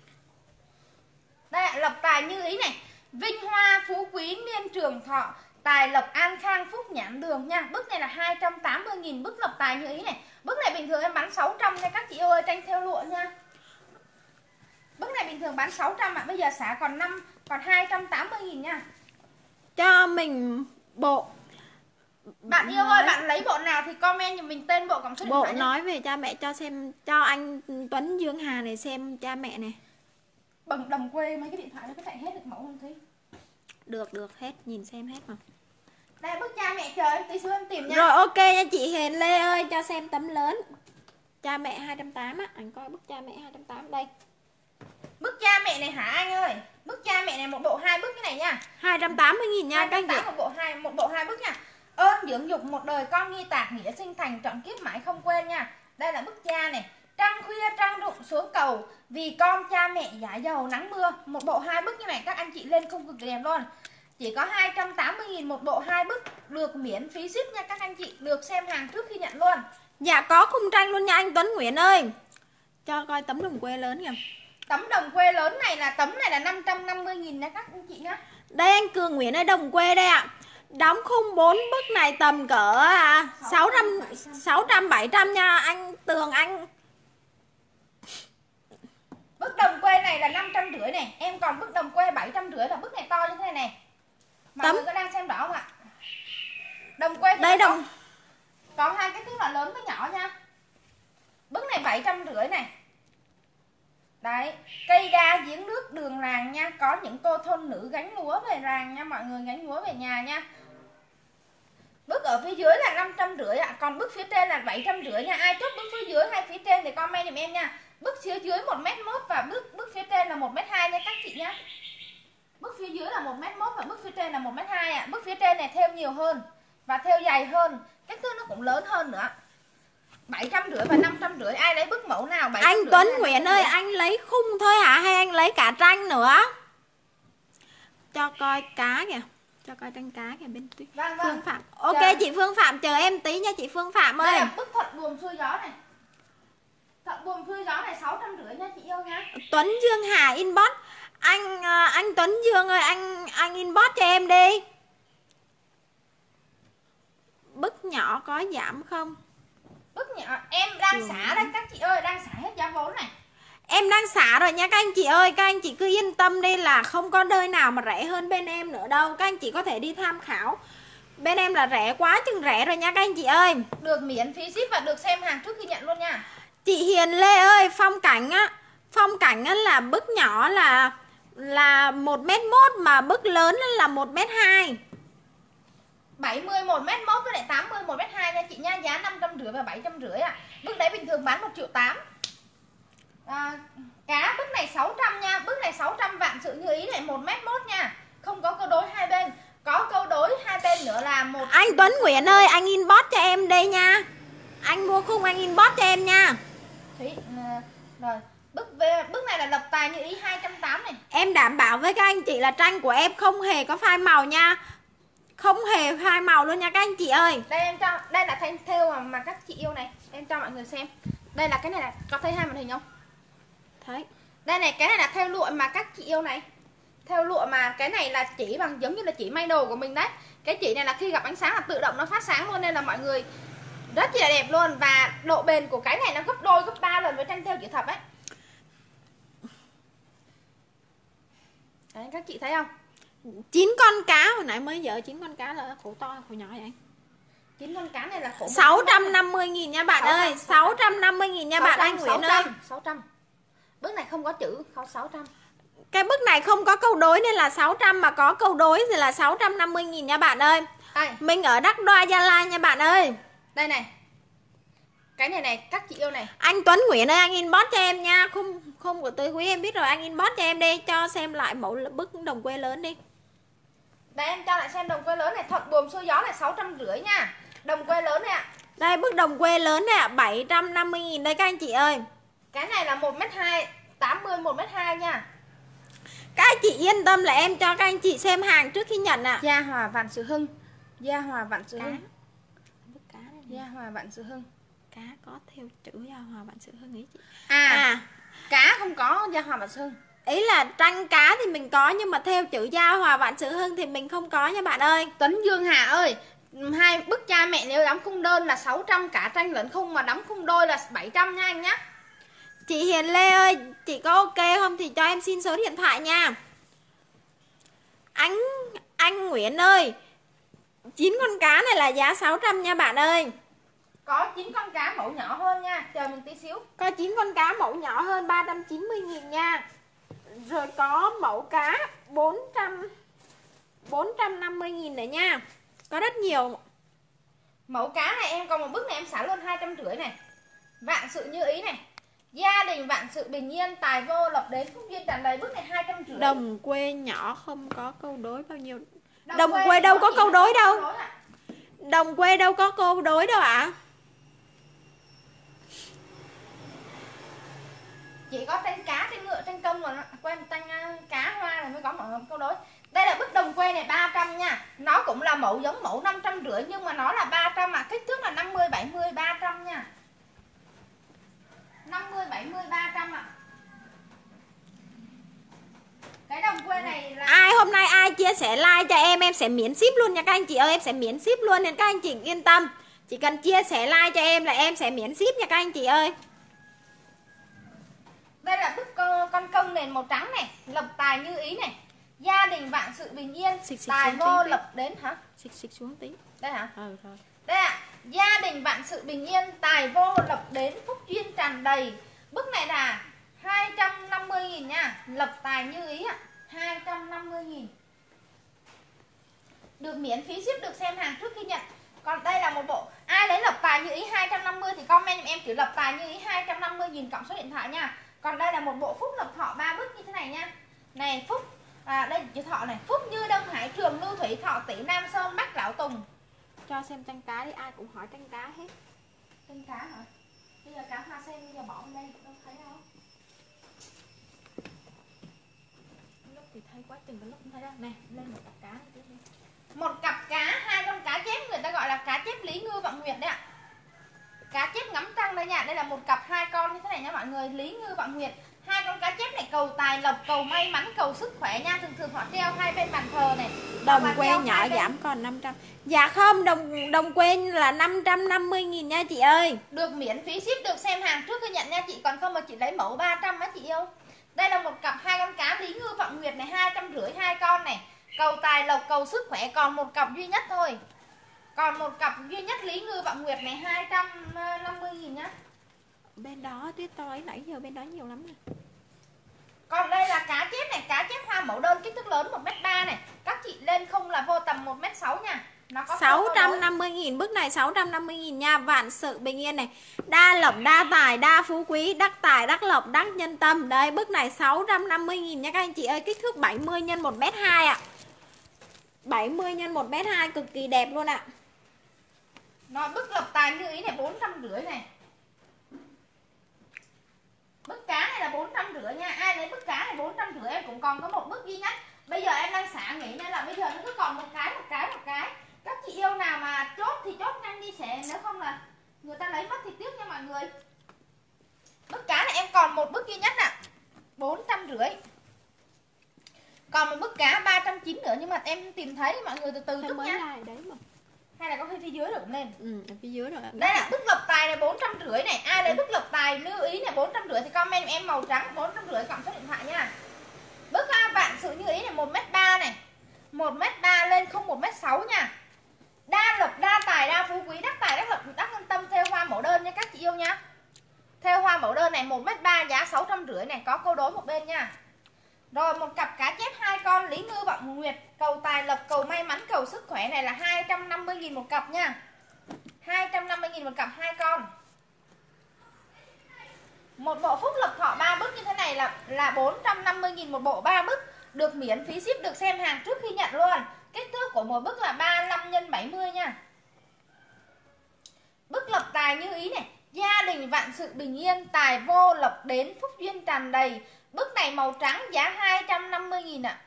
Đây ạ, lộc tài như ý này. Vinh hoa phú quý niên trường thọ, tài lộc an khang phúc nhãn đường nha. Bức này là hai trăm tám mươi nghìn, bức lộc tài như ý này. Bức này bình thường em bán sáu trăm nha các chị ơi, tranh theo lụa nha. Bức này bình thường bán sáu trăm ạ, à. Bây giờ xả còn năm, còn hai trăm tám mươi nghìn nha. Cho mình bộ. Bạn yêu ơi, bạn lấy bộ nào thì comment cho mình tên bộ cộng số điện Bộ thoại nói về cha mẹ cho xem, cho anh Tuấn Dương Hà này xem cha mẹ này. Bằng đồng quê mấy cái điện thoại nó có chạy hết được mẫu không Thúy? Được được hết, nhìn xem hết mà. Đây bức cha mẹ, chờ em tí xíu em tìm nha. Rồi ok nha chị Hiền Lê ơi, cho xem tấm lớn. Cha mẹ hai trăm tám mươi á, anh coi bức cha mẹ hai trăm tám mươi đây. Bức cha mẹ này hả anh ơi? Bức cha mẹ này một bộ hai bức cái này nha. hai trăm tám mươi nghìn nha các anh chị. một bộ hai, một bộ hai bức nha. Ơn dưỡng dục một đời con nghi tạc, nghĩa sinh thành trọn kiếp mãi không quên nha. Đây là bức cha này. Trăng khuya trăng rụng xuống cầu, vì con cha mẹ giả dầu nắng mưa. Một bộ hai bức như này các anh chị lên không cực đẹp luôn. Chỉ có hai trăm tám mươi nghìn một bộ hai bức, được miễn phí ship nha các anh chị, được xem hàng trước khi nhận luôn. Dạ có khung tranh luôn nha anh Tuấn Nguyễn ơi. Cho coi tấm đồng quê lớn kìa. Tấm đồng quê lớn này là tấm này là năm trăm năm mươi nghìn nha các anh chị nhá. Đây anh Cường Nguyễn ơi, đồng quê đây ạ. À. Đóng khung bốn bức này tầm cỡ à, sáu trăm, sáu trăm, bảy trăm nha anh Tường anh. Bức đồng quê này là năm trăm rưỡi này. Em còn bức đồng quê bảy trăm rưỡi là bức này to như thế này này. Mọi Tấm. người có đang xem rõ không ạ? Đồng quê Đây có, đồng có hai cái thước là lớn với nhỏ nha. Bức này bảy trăm rưỡi này. Đấy, cây đa giếng nước đường làng nha. Có những cô thôn nữ gánh lúa về làng nha. Mọi người gánh lúa về nhà nha. Bức ở phía dưới là năm trăm rưỡi ạ. Còn bức phía trên là bảy trăm rưỡi nha. Ai chốt bức phía dưới hay phía trên thì comment giùm em nha. Bức phía dưới một mét một và bức bức phía trên là một mét hai nha các chị nhá. Bức phía dưới là một mét một và bức phía trên là một mét hai ạ. Bức phía trên này thêu nhiều hơn và thêu dày hơn. Kích thước nó cũng lớn hơn nữa. bảy trăm rưỡi và năm trăm rưỡi. Ai lấy bức mẫu nào? Anh Tuấn Nguyễn ơi, anh lấy khung thôi hả hay anh lấy cả tranh nữa? Cho coi cá kìa. Cho coi tranh cá kìa bên tuy. Vâng, vâng. Phương Phạm. Ok Chờ. chị Phương Phạm chờ em tí nha chị Phương Phạm ơi. Đây là bức thuận buồm xuôi gió này. Thuận buồm xuôi gió này sáu trăm rưỡi nha chị yêu nha. Tuấn Dương Hà inbox. Anh anh Tuấn Dương ơi, anh anh inbox cho em đi. Bức nhỏ có giảm không? Bức nhỏ em đang ừ. xả đây các chị ơi, đang xả hết giá vốn này. Em đang xả rồi nha các anh chị ơi. Các anh chị cứ yên tâm đi là không có nơi nào mà rẻ hơn bên em nữa đâu. Các anh chị có thể đi tham khảo. Bên em là rẻ quá chừng rẻ rồi nha các anh chị ơi. Được miễn phí ship và được xem hàng trước khi nhận luôn nha. Chị Hiền Lê ơi, phong cảnh á, phong cảnh á là bức nhỏ là là một mét một mà bức lớn là một mét hai. bảy mươi một mét một với lại tám mươi một mét hai nha chị nha, giá năm trăm rưỡi và bảy trăm rưỡi ạ. Bức đấy bình thường bán một triệu tám. À, cá bức này sáu trăm nha, bức này sáu trăm vạn sự như ý này một mét một nha. Không có câu đối hai bên, có câu đối hai bên nữa là một. Anh Tuấn Nguyễn ơi, anh inbox cho em đây nha. Anh mua khung anh inbox cho em nha. Thúy, rồi, bức về bức này là lộc tài như ý hai trăm tám mươi này. Em đảm bảo với các anh chị là tranh của em không hề có phai màu nha. Không hề phai màu luôn nha các anh chị ơi. Đây em cho, đây là thanh thêu mà, mà các chị yêu này, em cho mọi người xem. Đây là cái này là có thấy hai màn hình không? Thấy. Đây này, cái này là thêu lụa mà các chị yêu này. Thêu lụa mà cái này là chỉ bằng giống như là chỉ may đồ của mình đấy. Cái chỉ này là khi gặp ánh sáng là tự động nó phát sáng luôn, nên là mọi người rất là đẹp luôn. Và độ bền của cái này nó gấp đôi gấp ba lần với tranh thêu chữ thập ấy. Đấy, các chị thấy không? chín con cá hồi nãy mới giờ chín con cá là khổ to khổ nhỏ vậy anh? chín con cá này là khổ sáu trăm năm mươi nghìn nha bạn ơi, sáu trăm năm mươi nghìn nha bạn anh Nguyễn ơi. sáu trăm. Bức này không có chữ, không sáu trăm. Cái bức này không có câu đối nên là sáu trăm, mà có câu đối thì là sáu trăm năm mươi nghìn nha bạn ơi. Đây. Mình ở Đắk Đoa Gia Lai nha bạn ơi. Đây này. Cái này này, các chị yêu này. Anh Tuấn Nguyễn ơi, anh inbox cho em nha. Khung khung của Tươi Quý em biết rồi, anh inbox cho em đi, cho xem lại mẫu bức đồng quê lớn đi. Đây em cho lại xem đồng quê lớn này, thuận buồm xuôi gió này sáu trăm rưỡi nha. Đồng quê lớn này ạ. Đây bức đồng quê lớn này ạ, bảy trăm năm mươi nghìn đây các anh chị ơi. Cái này là một mét hai, tám mươi một mét hai nha. Các anh chị yên tâm là em cho các anh chị xem hàng trước khi nhận ạ. Gia Hòa Vạn Sự Hưng. Gia Hòa Vạn Sự cá. Hưng. Bức cá này. Gia Hòa Vạn Sự Hưng. Cá có theo chữ Gia Hòa Vạn Sự Hưng ý chị. À, à, cá không có Gia Hòa Vạn Sự Hưng. Ý là tranh cá thì mình có, nhưng mà theo chữ Gia Hòa Vạn Sự Hưng thì mình không có nha bạn ơi. Tuấn Dương Hà ơi, hai bức cha mẹ nếu đóng khung đơn là sáu trăm, cả tranh lẫn khung mà đóng khung đôi là bảy trăm nha anh nhá. Chị Hiền Lê ơi, chị có ok không thì cho em xin số điện thoại nha. Anh anh Nguyễn ơi, chín con cá này là giá sáu trăm nha bạn ơi. Có chín con cá mẫu nhỏ hơn nha, chờ mình tí xíu. Có chín con cá mẫu nhỏ hơn ba trăm chín mươi nghìn nha. Rồi có mẫu cá bốn trăm bốn trăm năm mươi nghìn nữa nha. Có rất nhiều. Mẫu cá này em còn một bức này em xả luôn hai trăm rưỡi này. Vạn sự như ý này. Gia đình vạn sự bình yên, tài vô lộc đến, phúc duyên tràn đầy, bức này hai trăm rưỡi. Đồng quê nhỏ không có câu đối bao nhiêu. Đồng, Đồng quê, quê đâu có câu đối đâu. Đối Đồng quê đâu có câu đối đâu ạ. À? Chỉ có tranh cá, tranh ngựa, tranh công mà quen tranh cá hoa này mới có mọi câu đối. Đây là bức đồng quê này ba trăm nha. Nó cũng là mẫu giống mẫu năm trăm rưỡi nhưng mà nó là ba trăm mà kích thước là năm mươi bảy mươi ba trăm nha. năm mươi bảy mươi ba trăm ạ. Cái đồng quê này là ai hôm nay ai chia sẻ like cho em em sẽ miễn ship luôn nha các anh chị ơi, em sẽ miễn ship luôn nên các anh chị yên tâm. Chỉ cần chia sẻ like cho em là em sẽ miễn ship nha các anh chị ơi. Đây là bức con, con công nền màu trắng này, lộc tài như ý này. Gia đình vạn sự bình yên, xịt, xịt tài vô lộc đến hả? Xịt xịt xuống tí. Đây hả? Ừ rồi. Đây ạ. À, gia đình vạn sự bình yên, tài vô lộc đến, phúc duyên tràn đầy. Bức này là hai trăm năm mươi nghìn nha. Lộc tài như ý ạ. hai trăm năm mươi nghìn. Được miễn phí ship, được xem hàng trước khi nhận. Còn đây là một bộ. Ai lấy lộc tài như ý hai trăm năm mươi thì comment em chữ lộc tài như ý hai trăm năm mươi nghìn cộng số điện thoại nha. Còn đây là một bộ phúc lộc thọ ba bức như thế này nha. Này phúc, à đây chữ thọ này, phúc như Đông Hải, Trường Lưu Thủy, Thọ Tỷ, Nam Sơn, Bắc Lão Tùng. Cho xem tranh cá đi, ai cũng hỏi tranh cá hết. Tranh cá hả? Bây giờ cá hoa sen bây giờ bỏ lên đây đâu thấy đâu. Lúc thì thấy quá chừng, cái lúc không thấy đâu. Này, lên một cặp cá này trước đi. Một cặp cá, hai con cá chép, người ta gọi là cá chép Lý Ngư Vọng Nguyệt đấy ạ. Cá chép ngắm trăng đây nha. Đây là một cặp hai con như thế này nha mọi người, Lý Ngư Vọng Nguyệt. Hai con cá chép này cầu tài lộc, cầu may mắn, cầu sức khỏe nha. Thường thường họ treo hai bên bàn thờ này. Đồng quê nhỏ giảm còn năm trăm. Dạ không, đồng đồng quê là năm trăm năm mươi nghìn nha chị ơi. Được miễn phí ship, được xem hàng trước khi nhận nha chị. Còn không mà chị lấy mẫu ba trăm á chị yêu. Đây là một cặp hai con cá Lý Ngư Vọng Nguyệt này, hai trăm rưỡi hai con này. Cầu tài lộc, cầu sức khỏe, còn một cặp duy nhất thôi. Còn một cặp duy nhất Lý Ngư Vọng Nguyệt này hai trăm năm mươi nghìn nhá. Bên đó tuyết tối nãy giờ bên đó nhiều lắm nè. Còn đây là cá chép này, cá chép hoa mẫu đơn kích thước lớn một mét ba này. Các chị lên không là vô tầm một mét sáu nha. Nó có sáu trăm năm mươi nghìn, bức này sáu trăm năm mươi nghìn nha. Vạn sự bình yên này, đa lộc, đa tài, đa phú quý, đắc tài, đắc lộc, đắc nhân tâm. Đây, bức này sáu trăm năm mươi nghìn nha các anh chị ơi. Kích thước bảy mươi nhân một mét hai ạ. bảy mươi nhân một mét hai, cực kỳ đẹp luôn ạ. Nói bức lộc tài như ý này bốn trăm rưỡi này. Bức cá này là bốn trăm rưỡi nha. Ai lấy bức cá này bốn trăm rưỡi, em cũng còn có một bức duy nhất. Bây giờ em đang xả nghỉ nên là bây giờ nó cứ còn một cái, một cái, một cái. Các chị yêu nào mà chốt thì chốt nhanh đi sẽ, nếu không là người ta lấy mất thì tiếc nha mọi người. Bức cá này em còn một bức duy nhất ạ. À, bốn trăm rưỡi. Còn một bức cá ba trăm chín mươi nữa nhưng mà em tìm thấy, mọi người từ từ chút nha. Đấy mà. Hay là có khi phía dưới được lên. Ừ, ở phía dưới rồi. Đây là bức lộc tài này bốn trăm rưỡi này. Ai lấy bức lộc tài lưu ý này bốn trăm rưỡi thì comment em màu trắng bốn trăm rưỡi cộng số điện thoại nha. Bức vạn sự như ý này một mét ba này. một mét ba lên không một mét sáu nha. Đa lộc, đa tài, đa phú quý, đắc tài, đắc lộc, đắc nhân tâm, theo hoa mẫu đơn nha các chị yêu nha. Theo hoa mẫu đơn này một mét ba giá sáu trăm rưỡi này, có câu đối một bên nha. Rồi một cặp cá chép hai con Lý Ngư Vọng Nguyệt, cầu tài lộc, cầu may mắn, cầu sức khỏe này là hai trăm năm mươi nghìn một cặp nha. hai trăm năm mươi nghìn một cặp hai con. Một bộ phúc lộc thọ ba bức như thế này là là bốn trăm năm mươi nghìn một bộ ba bức, được miễn phí ship, được xem hàng trước khi nhận luôn. Kích thước của mỗi bức là ba mươi lăm nhân bảy mươi nha. Bức lộc tài như ý này, gia đình vạn sự bình yên, tài vô lộc đến, phúc duyên tràn đầy. Bức này màu trắng giá hai trăm năm mươi nghìn ạ. À.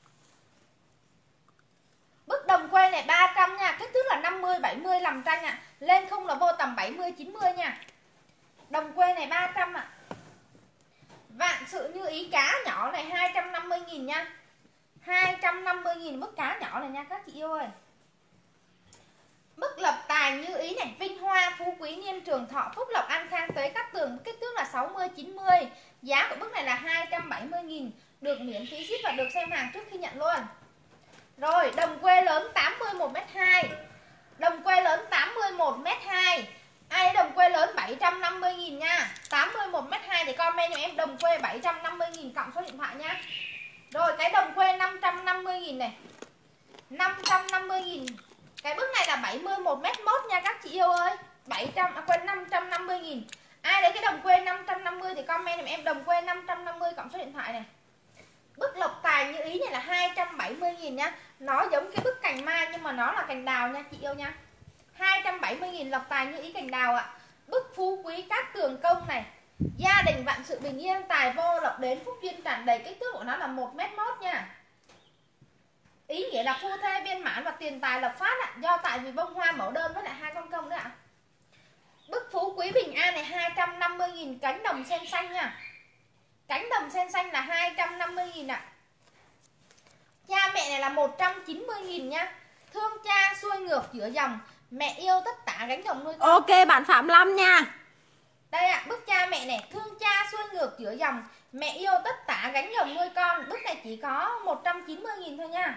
Bức đồng quê này ba trăm nha, kích thước là năm mươi bảy mươi làm tranh ạ. À. Lên không là vô tầm bảy mươi chín mươi nha. Đồng quê này ba trăm ạ. À. Vạn sự như ý cá nhỏ này hai trăm năm mươi nghìn nha. hai trăm năm mươi nghìn bức cá nhỏ này nha các chị yêu ơi. Bức lộc tài như ý này, vinh hoa, phú quý, niên trường thọ, phúc lộc, an khang, tới các tường, kích thước là sáu mươi chín mươi. Giá của bức này là hai trăm bảy mươi nghìn, được miễn phí ship và được xem hàng trước khi nhận luôn. Rồi, đồng quê lớn tám mươi một mét hai. Đồng quê lớn tám mươi một mét hai. Ai đồng quê lớn bảy trăm năm mươi nghìn nha. tám mươi một mét hai thì comment cho em đồng quê bảy trăm năm mươi nghìn cộng số điện thoại nha. Rồi, cái đồng quê năm trăm năm mươi nghìn này. năm trăm năm mươi nghìn. Cái bức này là bảy mươi một mét một nha các chị yêu ơi. bảy trăm, à, quên năm trăm năm mươi nghìn. Ai lấy cái đồng quê năm trăm năm mươi thì comment cho em đồng quê năm trăm năm mươi cộng số điện thoại này. Bức lộc tài như ý này là hai trăm bảy mươi nghìn nha. Nó giống cái bức cành mai nhưng mà nó là cành đào nha chị yêu nha. hai trăm bảy mươi nghìn lộc tài như ý cành đào ạ. À. Bức phú quý cát tường công này, gia đình vạn sự bình yên, tài vô lộc đến, phúc duyên tràn đầy. Kích thước của nó là một mét một nha. Ý nghĩa là phu thê viên mãn và tiền tài lộc phát ạ. À. Do tại vì bông hoa mẫu đơn với lại hai con công nữa ạ. À. Bức phú quý bình an này hai trăm năm mươi nghìn, cánh đồng sen xanh nha. Cánh đồng sen xanh là hai trăm năm mươi nghìn ạ. À. Cha mẹ này là một trăm chín mươi nghìn nha. Thương cha xuôi ngược giữa dòng, mẹ yêu tất tả gánh chồng nuôi con. Ok bạn Phạm Lâm nha. Đây ạ, à, bức cha mẹ này, thương cha xuôi ngược giữa dòng, mẹ yêu tất tả gánh dòng nuôi con. Bức này chỉ có một trăm chín mươi nghìn thôi nha.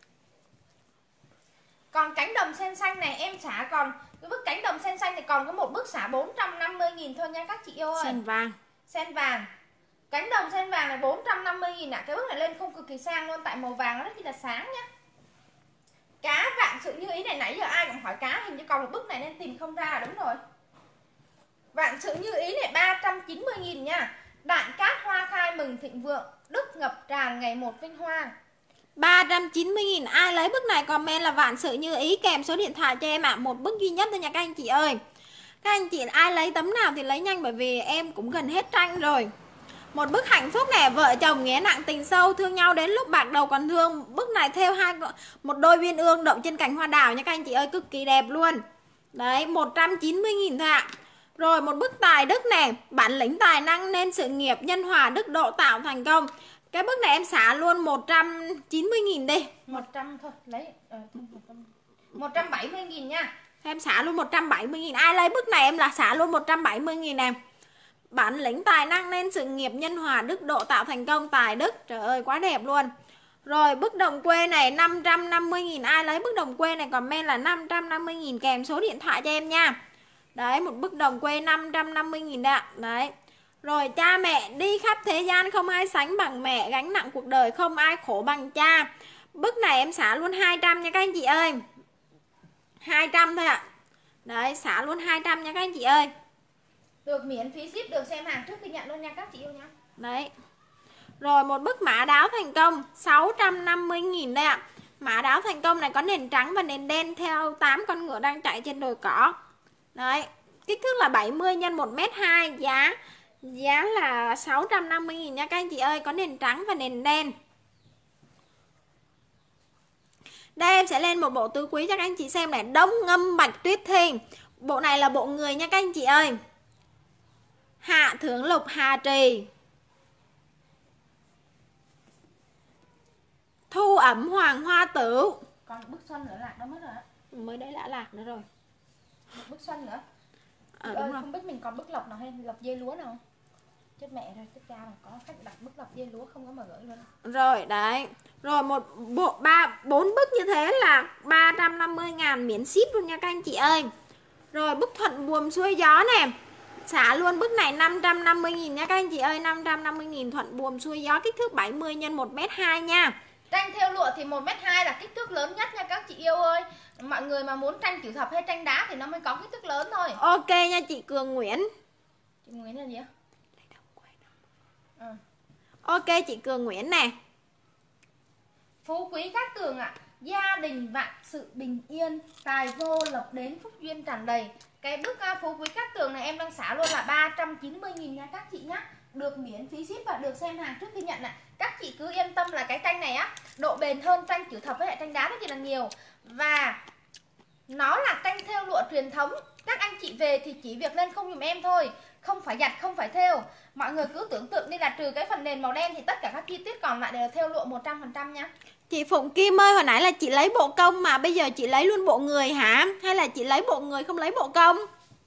Còn cánh đồng sen xanh này em xả còn cái bức cánh đồng sen xanh này còn có một bức xả bốn trăm năm mươi nghìn thôi nha các chị yêu ơi. Sen vàng. Sen vàng. Cánh đồng sen vàng này bốn trăm năm mươi nghìn ạ. À. Cái bức này lên không cực kỳ sang luôn, tại màu vàng nó rất là sáng nhá. Cá vạn sự như ý này, nãy giờ ai cũng hỏi cá, hình như còn một bức này nên tìm không ra. Đúng rồi. Vạn sự như ý này ba trăm chín mươi nghìn nha. Đạn cát hoa khai mừng thịnh vượng, đức ngập tràn ngày một vinh hoa. ba trăm chín mươi nghìn. Ai lấy bức này comment là vạn sự như ý kèm số điện thoại cho em ạ. À. Một bức duy nhất thôi nha các anh chị ơi. Các anh chị ai lấy tấm nào thì lấy nhanh, bởi vì em cũng gần hết tranh rồi. Một bức hạnh phúc nè, vợ chồng nghĩa nặng tình sâu, thương nhau đến lúc bạc đầu còn thương. Bức này theo hai một đôi viên ương đậu trên cành hoa đào nha các anh chị ơi, cực kỳ đẹp luôn. Đấy, một trăm chín mươi nghìn thôi ạ. Rồi một bức tài đức nè, bản lĩnh tài năng nên sự nghiệp, nhân hòa đức độ tạo thành công. Cái bức này em xả luôn một trăm chín mươi nghìn đi. một trăm thôi, lấy một trăm bảy mươi nghìn nha. Em xả luôn một trăm bảy mươi nghìn. Ai lấy bức này em là xả luôn một trăm bảy mươi nghìn em. Bản lĩnh tài năng nên sự nghiệp, nhân hòa đức độ tạo thành công, tài đức. Trời ơi quá đẹp luôn. Rồi bức đồng quê này năm trăm năm mươi nghìn. Ai lấy bức đồng quê này comment là năm trăm năm mươi nghìn kèm số điện thoại cho em nha. Đấy, một bức đồng quê năm trăm năm mươi nghìn đấy ạ. Đấy. Rồi cha mẹ đi khắp thế gian không ai sánh bằng mẹ, gánh nặng cuộc đời không ai khổ bằng cha. Bức này em xả luôn hai trăm nha các anh chị ơi. hai trăm thôi ạ. Đấy, xả luôn hai trăm nha các anh chị ơi. Được miễn phí ship, được xem hàng trước khi nhận luôn nha các chị yêu nha. Đấy. Rồi một bức mã đáo thành công sáu trăm năm mươi nghìn đây ạ. Mã đáo thành công này có nền trắng và nền đen theo tám con ngựa đang chạy trên đồi cỏ. Đấy, kích thước là bảy mươi nhân một mét hai, giá giá là sáu trăm năm mươi nghìn nha các anh chị ơi, có nền trắng và nền đen. Đây em sẽ lên một bộ tứ quý cho các anh chị xem này, Đông Ngâm Bạch Tuyết Thiên. Bộ này là bộ người nha các anh chị ơi. Hạ Thượng Lục Hà Trì, Thu Ẩm Hoàng Hoa Tử. Còn bức xuân nữa lạc đó mất rồi. Mới đấy đã lạc nữa rồi. Một bức xuân nữa. À, Chị đúng ơi, rồi. không biết mình còn bức lộc nào hay lộc dê lúa nào không? Chết mẹ rồi, chết cha rồi, có khách đặt bức lộc dê lúa không có mà gửi luôn. Rồi đấy. Rồi một bộ ba bốn bức như thế là ba trăm năm mươi ngàn miễn ship luôn nha các anh chị ơi. Rồi bức thuận buồm xuôi gió nè, xả luôn bức này năm trăm năm mươi nghìn nha các anh chị ơi, năm trăm năm mươi nghìn thuận buồm xuôi gió, kích thước bảy mươi nhân một mét hai nha. Tranh theo lụa thì một mét hai là kích thước lớn nhất nha các chị yêu ơi. Mọi người mà muốn tranh kiểu thập hay tranh đá thì nó mới có kích thước lớn thôi. Ok nha chị Cường Nguyễn. Chị Nguyễn là gì á? Ừ. Ok chị Cường Nguyễn nè. Phú quý các tường ạ. À. Gia đình vạn sự bình yên, tài vô lộc đến, phúc duyên tràn đầy. Cái bức uh, phú quý các tường này em đang xả luôn là ba trăm chín mươi nghìn nha các chị nhá. Được miễn phí ship và được xem hàng trước khi nhận ạ. Các chị cứ yên tâm là cái tranh này á, độ bền hơn tranh chữ thập với lại tranh đá rất là nhiều. Và nó là tranh thêu lụa truyền thống. Các anh chị về thì chỉ việc lên không dùm em thôi, không phải giặt, không phải thêu. Mọi người cứ tưởng tượng đi là trừ cái phần nền màu đen thì tất cả các chi tiết còn lại đều là thêu lụa một trăm phần trăm nha. Chị Phụng Kim ơi, hồi nãy là chị lấy bộ công mà bây giờ chị lấy luôn bộ người hả? Hay là chị lấy bộ người không lấy bộ công?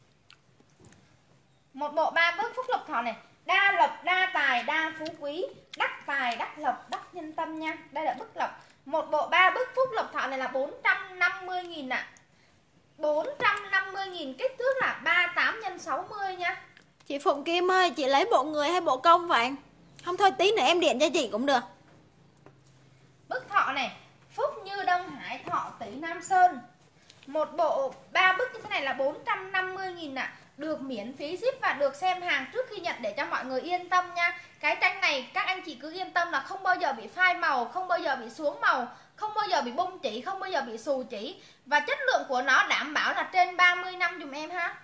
Một bộ ba bước phúc lộc thọ này, đa lộc, đa tài, đa phú quý, đắc tài, đắc lộc, đắc nhân tâm nha. Đây là bức lộc. Một bộ ba bước phúc lộc thọ này là bốn trăm năm mươi nghìn ạ. À. bốn trăm năm mươi nghìn, kích thước là ba mươi tám nhân sáu mươi nha. Chị Phụng Kim ơi, chị lấy bộ người hay bộ công vậy? Không thôi tí nữa em điện cho chị cũng được. Bức thọ này, phúc như Đông Hải, thọ tỷ Nam Sơn. Một bộ ba bức như thế này là bốn trăm năm mươi nghìn ạ. À. Được miễn phí ship và được xem hàng trước khi nhận để cho mọi người yên tâm nha. Cái tranh này các anh chị cứ yên tâm là không bao giờ bị phai màu, không bao giờ bị xuống màu, không bao giờ bị bung chỉ, không bao giờ bị xù chỉ. Và chất lượng của nó đảm bảo là trên ba mươi năm dùm em ha.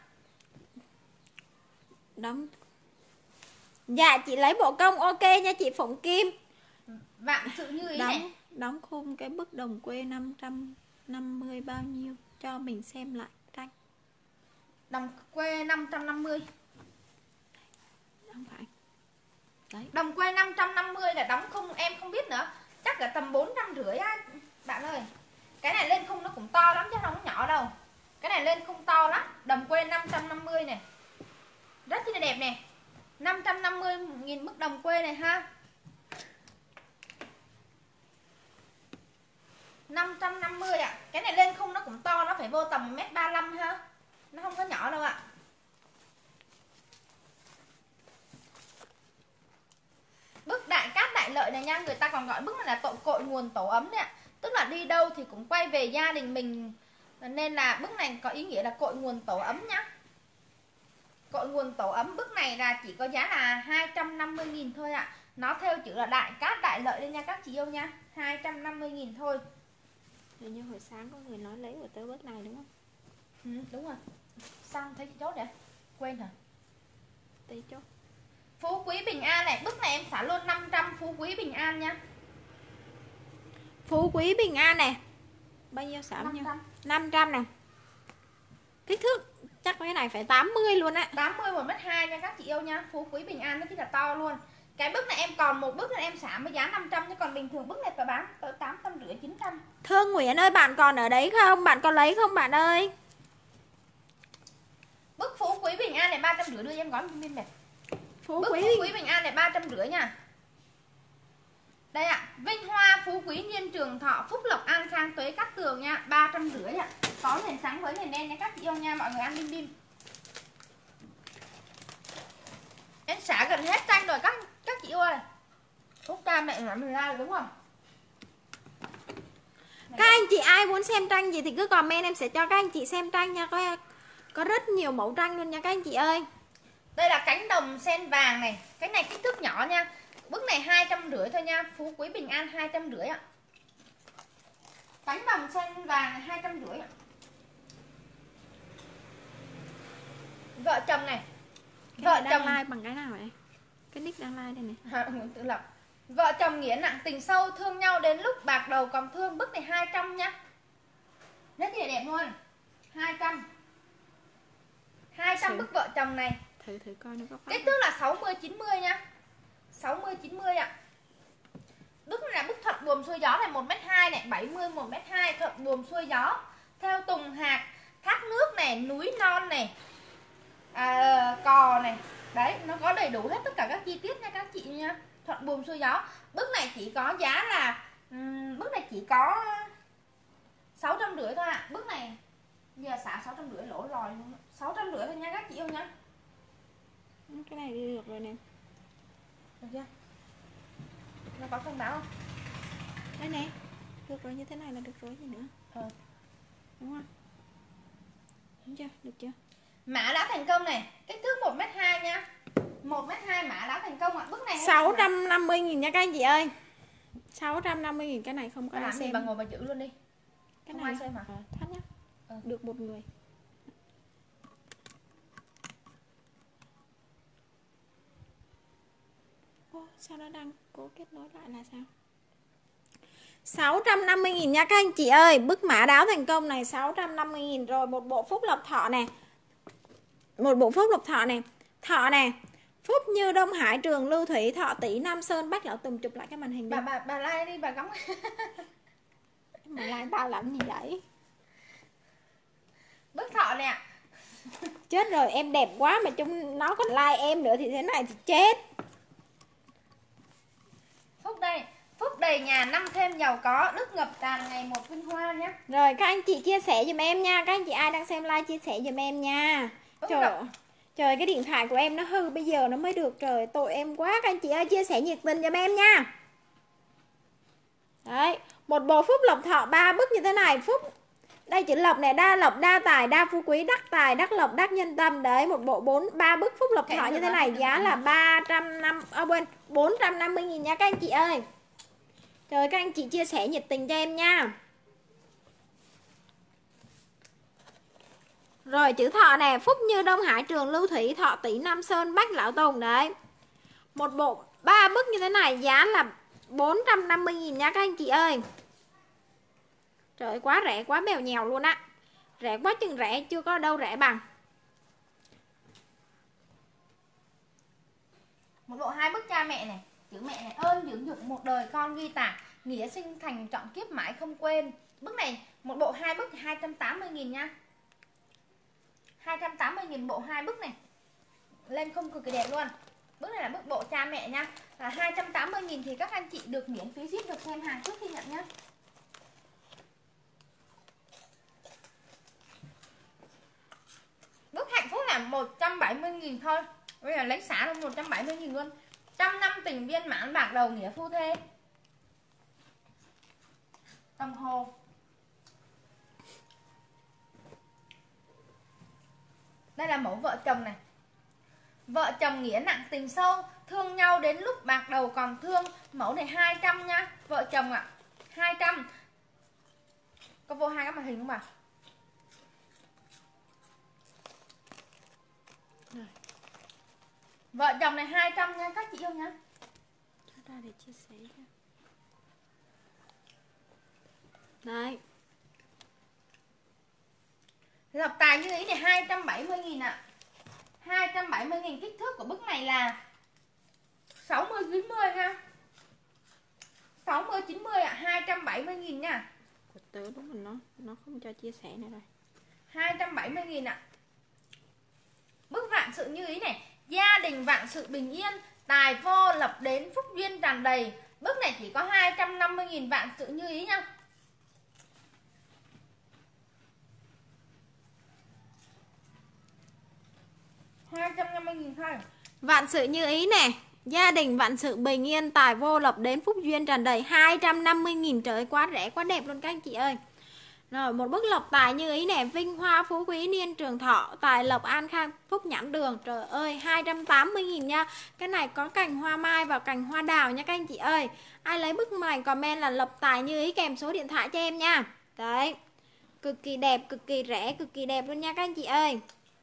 Đóng. Dạ chị lấy bộ công ok nha chị Phụng Kim. Vạn sự như ý đóng, này. Đóng khung cái bức đồng quê năm trăm năm mươi bao nhiêu cho mình xem lại tranh. Đồng quê năm trăm năm mươi. Không phải. Đấy. Đồng quê năm trăm năm mươi là đóng khung em không biết nữa. Chắc là tầm bốn trăm rưỡi á bạn ơi. Cái này lên khung nó cũng to lắm chứ không nhỏ đâu. Cái này lên khung to lắm. Đồng quê năm trăm năm mươi này. Rất là đẹp. đẹp này. năm trăm năm mươi nghìn bức đồng quê này ha. năm trăm năm mươi ạ. À. Cái này lên khung nó cũng to, nó phải vô tầm một mét ba mươi lăm ha. Nó không có nhỏ đâu ạ. À. Bức đại cát đại lợi này nha, người ta còn gọi bức này là tội cội nguồn tổ ấm đấy ạ. Tức là đi đâu thì cũng quay về gia đình mình, nên là bức này có ý nghĩa là cội nguồn tổ ấm nhá. Cội nguồn tổ ấm, bức này là chỉ có giá là hai trăm năm mươi nghìn thôi ạ. À. Nó theo chữ là đại cát đại lợi đây nha các chị yêu nha. hai trăm năm mươi nghìn thôi. Hình như hồi sáng có người nói lấy của tớ bức này đúng không? Ừ, đúng rồi. Sao thấy chị chốt vậy? Quên hả? Tí chốt. Phú Quý Bình An này, bức này em xả luôn năm trăm Phú Quý Bình An nha. Phú Quý Bình An này. Bao nhiêu xả nhiêu? năm trăm này. Kích thước chắc cái này phải tám mươi luôn á. tám mươi một mét hai nha các chị yêu nha. Phú Quý Bình An nó chỉ là to luôn. Cái bức này em còn một bức này em xả với giá năm trăm, chứ còn bình thường bức này tớ bán tới tám trăm rưỡi chín trăm. Thương Nguyễn ơi, bạn còn ở đấy không? Bạn còn lấy không bạn ơi? Bức Phú Quý Bình An này ba trăm rưỡi, đưa em gói bên này. Phú Bức Quý Phú Quý Bình An này ba trăm rưỡi nha. Đây ạ, à, Vinh Hoa Phú Quý Niên Trường Thọ Phúc Lộc An Khang Tuế Cát Tường nha, ba trăm rưỡi ạ. Có nền trắng với nền đen nha các chị yêu nha, mọi người ăn bim bim. Em xả gần hết tranh rồi các các chị ơi. Phúc ca mẹ nói mình ra đúng không? Các anh chị ai muốn xem tranh gì thì cứ comment, em sẽ cho các anh chị xem tranh nha. Có có rất nhiều mẫu tranh luôn nha các anh chị ơi. Đây là cánh đồng sen vàng này. Cái này kích thước nhỏ nha. Bức này hai trăm rưỡi thôi nha. Phú Quý Bình An hai trăm rưỡi ạ. Cánh đồng sen vàng này hai trăm rưỡi ạ. Vợ chồng này. Cái Vợ này chồng đang like bằng cái nào vậy? Cái nick đang like đây này. À, Nguyễn Tự Lập. Vợ chồng nghĩa nặng tình sâu, thương nhau đến lúc bạc đầu còn thương. Bức này hai trăm nhá. Rất là đẹp luôn. hai trăm. hai trăm bức vợ chồng này. Thử thử coi nó có phát. Kích thước là sáu mươi chín mươi nha. sáu mươi chín mươi ạ. Bức này là bức thuận buồm xuôi gió này một mét hai này, bảy mươi một mét hai thuận buồm xuôi gió. Theo Tùng Hạc, thác nước này, núi non này, à, cò này. Đấy, nó có đầy đủ hết tất cả các chi tiết nha các chị nha. Thuận buồm xuôi gió. Bức này chỉ có giá là um, bức này chỉ có sáu trăm rưỡi thôi ạ. À. Bức này giờ xả sáu trăm rưỡi lỗ lòi luôn. sáu trăm rưỡi thôi nha các chị yêu nha. Cái này đi được rồi nè. Được chưa? Nó có thông báo không? Đây nè. Được rồi, như thế này là được rồi gì nữa. Ờ. Đúng không? Đúng chưa? Được chưa? Mã đã thành công này, kích thước một mét hai nha. một mét hai mã đã thành công ạ. À. Bức này sáu trăm năm mươi nghìn nha các anh chị ơi. sáu trăm năm mươi nghìn cái này không có ai làm xem. gì bà ngồi bà giữ luôn đi. Cái không này ai xem hả? À, thắt nhá. Ừ. Được một người. Ô, sao nó đang cố kết nối lại là sao? sáu trăm năm mươi nghìn nha các anh chị ơi. Bức mã đáo thành công này sáu trăm năm mươi nghìn rồi. Một bộ Phúc Lộc Thọ này. Một bộ Phúc Lộc Thọ này. Thọ này. Phúc Như Đông Hải Trường Lưu Thủy Thọ Tỷ Nam Sơn Bách Lão Tùng, chụp lại cái màn hình đi. Bà bà bà like đi bà gắm. Mà like tao làm gì vậy? Bức thọ nè. Chết rồi, em đẹp quá mà chúng nó còn like em nữa thì thế này thì chết. Phúc đây. Phúc đầy nhà năm thêm giàu có, đức ngập tràn ngày một vinh hoa nhé. Rồi các anh chị chia sẻ giùm em nha. Các anh chị ai đang xem like chia sẻ giùm em nha. Phúc Trời đọc. Trời, cái điện thoại của em nó hư bây giờ nó mới được. Trời, tội em quá. Các anh chị ơi, chia sẻ nhiệt tình giùm em nha. Đấy, một bộ Phúc Lộc Thọ ba bức như thế này. Phúc, đây chữ Lộc này, đa lộc, đa tài, đa phú quý, đắc tài, đắc lộc, đắc nhân tâm. Đấy, một bộ bốn ba bức Phúc Lộc Thọ như thế này. Giá là ba trăm năm mươi, à quên, bốn trăm năm mươi nghìn nha các anh chị ơi. Trời, các anh chị chia sẻ nhiệt tình cho em nha. Rồi chữ Thọ nè, Phúc Như Đông Hải Trường Lưu Thủy Thọ Tỷ Nam Sơn Bách Lão Tùng. Đấy, một bộ ba bức như thế này giá là bốn trăm năm mươi nghìn nha các anh chị ơi. Trời, quá rẻ, quá bèo nhèo luôn á. Rẻ quá chừng rẻ, chưa có đâu rẻ bằng. Một bộ hai bức cha mẹ này. Chữ mẹ này, ơn dưỡng dục một đời con ghi tạc, nghĩa sinh thành trọn kiếp mãi không quên. Bức này một bộ hai bức hai trăm tám mươi nghìn nha. hai trăm tám mươi nghìn bộ hai bức này. Lên không cực kỳ đẹp luôn. Bước này là bước bộ cha mẹ nha. Là hai trăm tám mươi nghìn thì các anh chị được miễn phí ship, được xem hàng trước khi nhận nhá. Bước hạnh phúc là một trăm bảy mươi nghìn thôi. Bây giờ lấy xả luôn một trăm bảy mươi nghìn luôn. Trăm năm tình viên mãn bạc đầu nghĩa phu thê. Đồng hồ. Đây là mẫu vợ chồng này. Vợ chồng nghĩa nặng tình sâu, thương nhau đến lúc bạc đầu còn thương. Mẫu này hai trăm nha. Vợ chồng ạ, à, hai trăm. Có vô hai cái màn hình không bà? Rồi. Vợ chồng này hai trăm nha các chị yêu nhá. Cho ra để chia sẻ nha. Đấy. Lọc tài như ý này hai trăm bảy mươi nghìn ạ. À. hai trăm bảy mươi nghìn, kích thước của bức này là sáu mươi chín mươi ha. sáu mươi chín mươi ạ, à, hai trăm bảy mươi nghìn nha. Của tớ đúng rồi, nó nó không cho chia sẻ nữa rồi. hai trăm bảy mươi nghìn ạ. À. Bức vạn sự như ý này, gia đình vạn sự bình yên, tài vô lập đến, phúc duyên tràn đầy. Bức này chỉ có hai trăm năm mươi nghìn, vạn sự như ý nha. hai trăm năm mươi nghìn thôi. Vạn sự như ý nè, gia đình vạn sự bình yên, tài vô lập đến, phúc duyên tràn đầy, hai trăm năm mươi nghìn. Trời ơi, quá rẻ, quá đẹp luôn các anh chị ơi. Rồi, một bức lộc tài như ý nè, vinh hoa phú quý niên trường thọ, tài lộc an khang phúc nhãn đường. Trời ơi, hai trăm tám mươi nghìn nha. Cái này có cành hoa mai và cành hoa đào nha các anh chị ơi. Ai lấy bức này comment là lộc tài như ý kèm số điện thoại cho em nha. Đấy, cực kỳ đẹp, cực kỳ rẻ, cực kỳ đẹp luôn nha các anh chị ơi.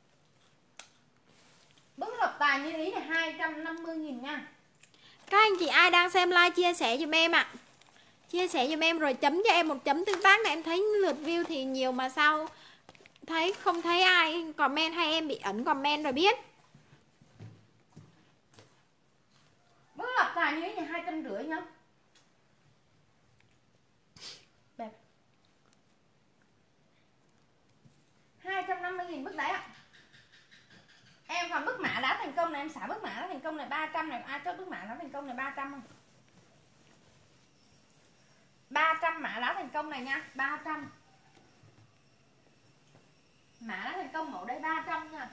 Bức lộc tài như ý là hai trăm năm mươi nghìn nha. Các anh chị ai đang xem like chia sẻ giùm em ạ. À. Chia sẻ giùm em rồi chấm cho em một chấm tương tác này, em thấy lượt view thì nhiều mà sao thấy không thấy ai comment, hay em bị ẩn comment rồi biết. Bức lộc tài như ý là hai trăm rưỡi nhá. Đẹp. hai trăm năm mươi nghìn bức đấy ạ. Em còn bức mã đá thành công này, em xả bức mã đá thành công này ba trăm này, ai chốt bức mã đá thành công này ba trăm không? ba trăm mã đá thành công này nha, ba trăm. Mã đá thành công mẫu đây ba trăm nha.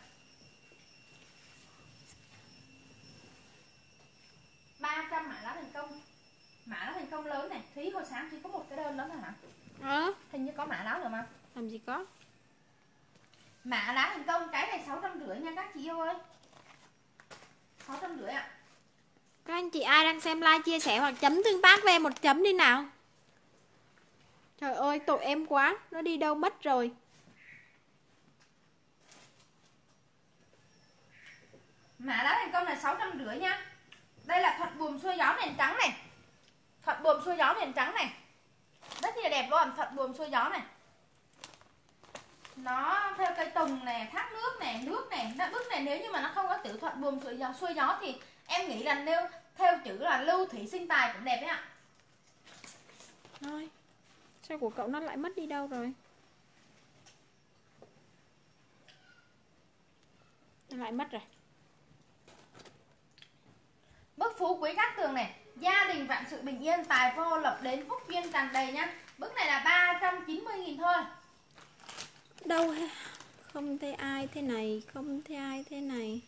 ba trăm mã đá thành công. Mã đá thành công lớn này, Thúy hồi sáng chỉ có một cái đơn đó thôi hả? Ờ, Hình như có mã đá rồi mà. làm gì có. Mã đá thành công, cái này sáu trăm rưỡi nha các chị yêu ơi. sáu trăm rưỡi ạ. Các anh chị ai đang xem like chia sẻ hoặc chấm tương tác với em một chấm đi nào. Trời ơi, tội em quá, nó đi đâu mất rồi. Mã đá thành công là sáu trăm rưỡi nha. Đây là thuận buồm xuôi gió nền trắng này. Thuận buồm xuôi gió nền trắng này. Rất là đẹp luôn, thuận buồm xuôi gió này. Nó theo cây tùng này, thác nước này, nước này. Bức này nếu như mà nó không có chữ thuận buồm xuôi gió, xuôi gió thì em nghĩ là nếu theo chữ là lưu thủy sinh tài cũng đẹp đấy ạ. Thôi, sao của cậu nó lại mất đi đâu rồi? Nó lại mất rồi. Bức phú quý cát tường này, gia đình vạn sự bình yên, tài vô lập đến, phúc duyên tràn đầy nhá. Bức này là ba trăm chín mươi nghìn thôi. Đâu không thấy ai thế này, không thấy ai thế này.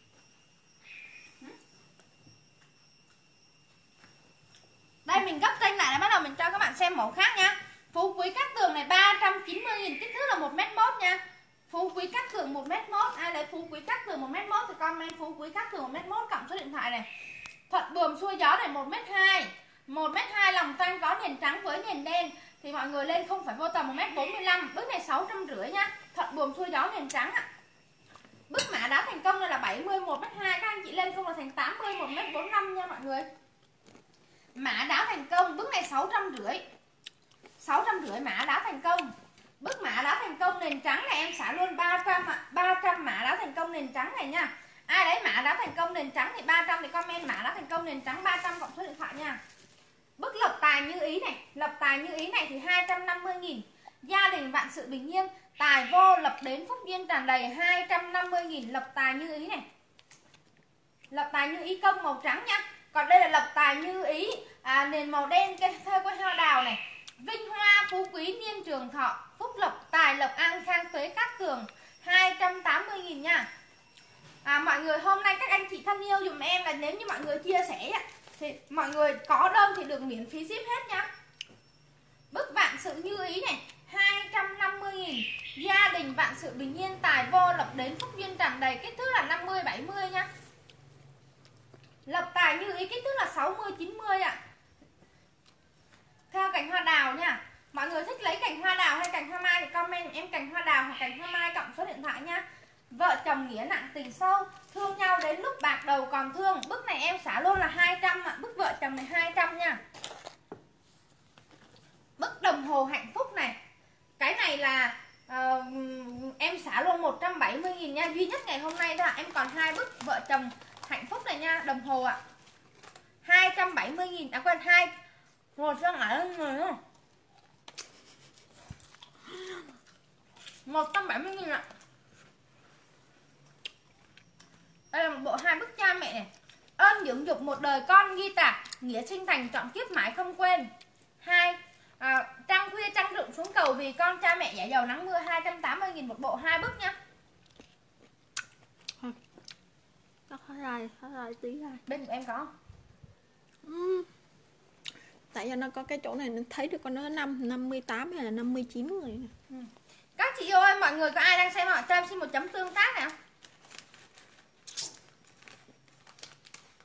Đây mình gấp kênh lại, bắt đầu mình cho các bạn xem mẫu khác nha. Phú quý cát tường này ba trăm chín mươi nghìn, kích thước là một mét một nha. Phú quý cát tường một mét một, ai lấy phú quý cát tường một mét một thì comment phú quý cát tường một mét một cộng số điện thoại này. Thuận buồm xuôi gió này một mét hai. một mét hai lòng tranh có nền trắng với nền đen thì mọi người lên không phải vô tầm một mét bốn mươi lăm. Bức này sáu trăm rưỡi nha. Thuận buồm xuôi gió nền trắng ạ. À. Bức mã đá thành công này là bảy mươi, một mét hai, các anh chị lên không là thành tám mươi, một mét bốn mươi lăm nha mọi người. Mã đá thành công, bức này sáu trăm rưỡi. sáu trăm rưỡi mã đá thành công. Bức mã đá thành công nền trắng này em xả luôn ba trăm ạ. ba trăm mã đá thành công nền trắng này nha. Ai lấy mã đá thành công nền trắng thì ba trăm thì comment mã đá thành công nền trắng ba trăm cộng số điện thoại nha. Bức lộc tài như ý này, lộc tài như ý này thì hai trăm năm mươi nghìn. Gia đình vạn sự bình yên, tài vô lập đến, phúc duyên tràn đầy, hai trăm năm mươi nghìn. Lộc tài như ý này, Lộc tài như ý công màu trắng nha. Còn đây là lộc tài như ý à, nền màu đen theo cái hoa đào này. Vinh hoa phú quý niên trường thọ, phúc lộc tài lộc an khang tuế cát tường, hai trăm tám mươi nghìn nha. À, mọi người hôm nay các anh chị thân yêu dùm em là nếu như mọi người chia sẻ thì mọi người có đơn thì được miễn phí ship hết nha. Bức vạn sự như ý này hai trăm năm mươi nghìn. Gia đình vạn sự bình yên, tài vô lộc đến, phúc duyên tràn đầy, kích thước là năm mươi bảy mươi nha. Lộc tài như ý kích thước là sáu mươi chín mươi ạ. Theo cành hoa đào nha. Mọi người thích lấy cành hoa đào hay cành hoa mai thì comment em cành hoa đào hoặc cành hoa mai cộng số điện thoại nha. Vợ chồng nghĩa nặng tình sâu, thương nhau đến lúc bạc đầu còn thương. Bức này em xả luôn là hai trăm ạ. Bức vợ chồng này hai trăm nha. Bức đồng hồ hạnh phúc này. Cái này là uh, em xả luôn một trăm bảy mươi nghìn nha. Duy nhất ngày hôm nay thôi. Em còn hai bức vợ chồng hạnh phúc này nha. Đồng hồ ạ. hai trăm bảy mươi nghìn. À quên hai. Một trăm bảy mươi nghìn nữa. một trăm bảy mươi nghìn ạ. Đây là một bộ hai bức cha mẹ này. Ơn dưỡng dục một đời con ghi tạc, nghĩa sinh thành trọn kiếp mãi không quên. Hai à, trăng khuya trăng rụng xuống cầu vì con, cha mẹ giả giàu nắng mưa, hai trăm tám mươi nghìn một bộ hai bức nha. Nó khó dài, khó dài tí rồi. Bên của em có không? Ừ. Tại vì nó có cái chỗ này nó thấy được con nó năm, năm mươi tám hay là năm mươi chín người này. Ừ. Các chị yêu ơi, mọi người có ai đang xem họ cho em xin một chấm tương tác nào.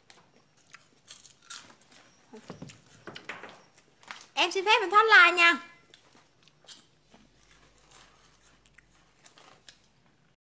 Em xin phép em thoát like nha.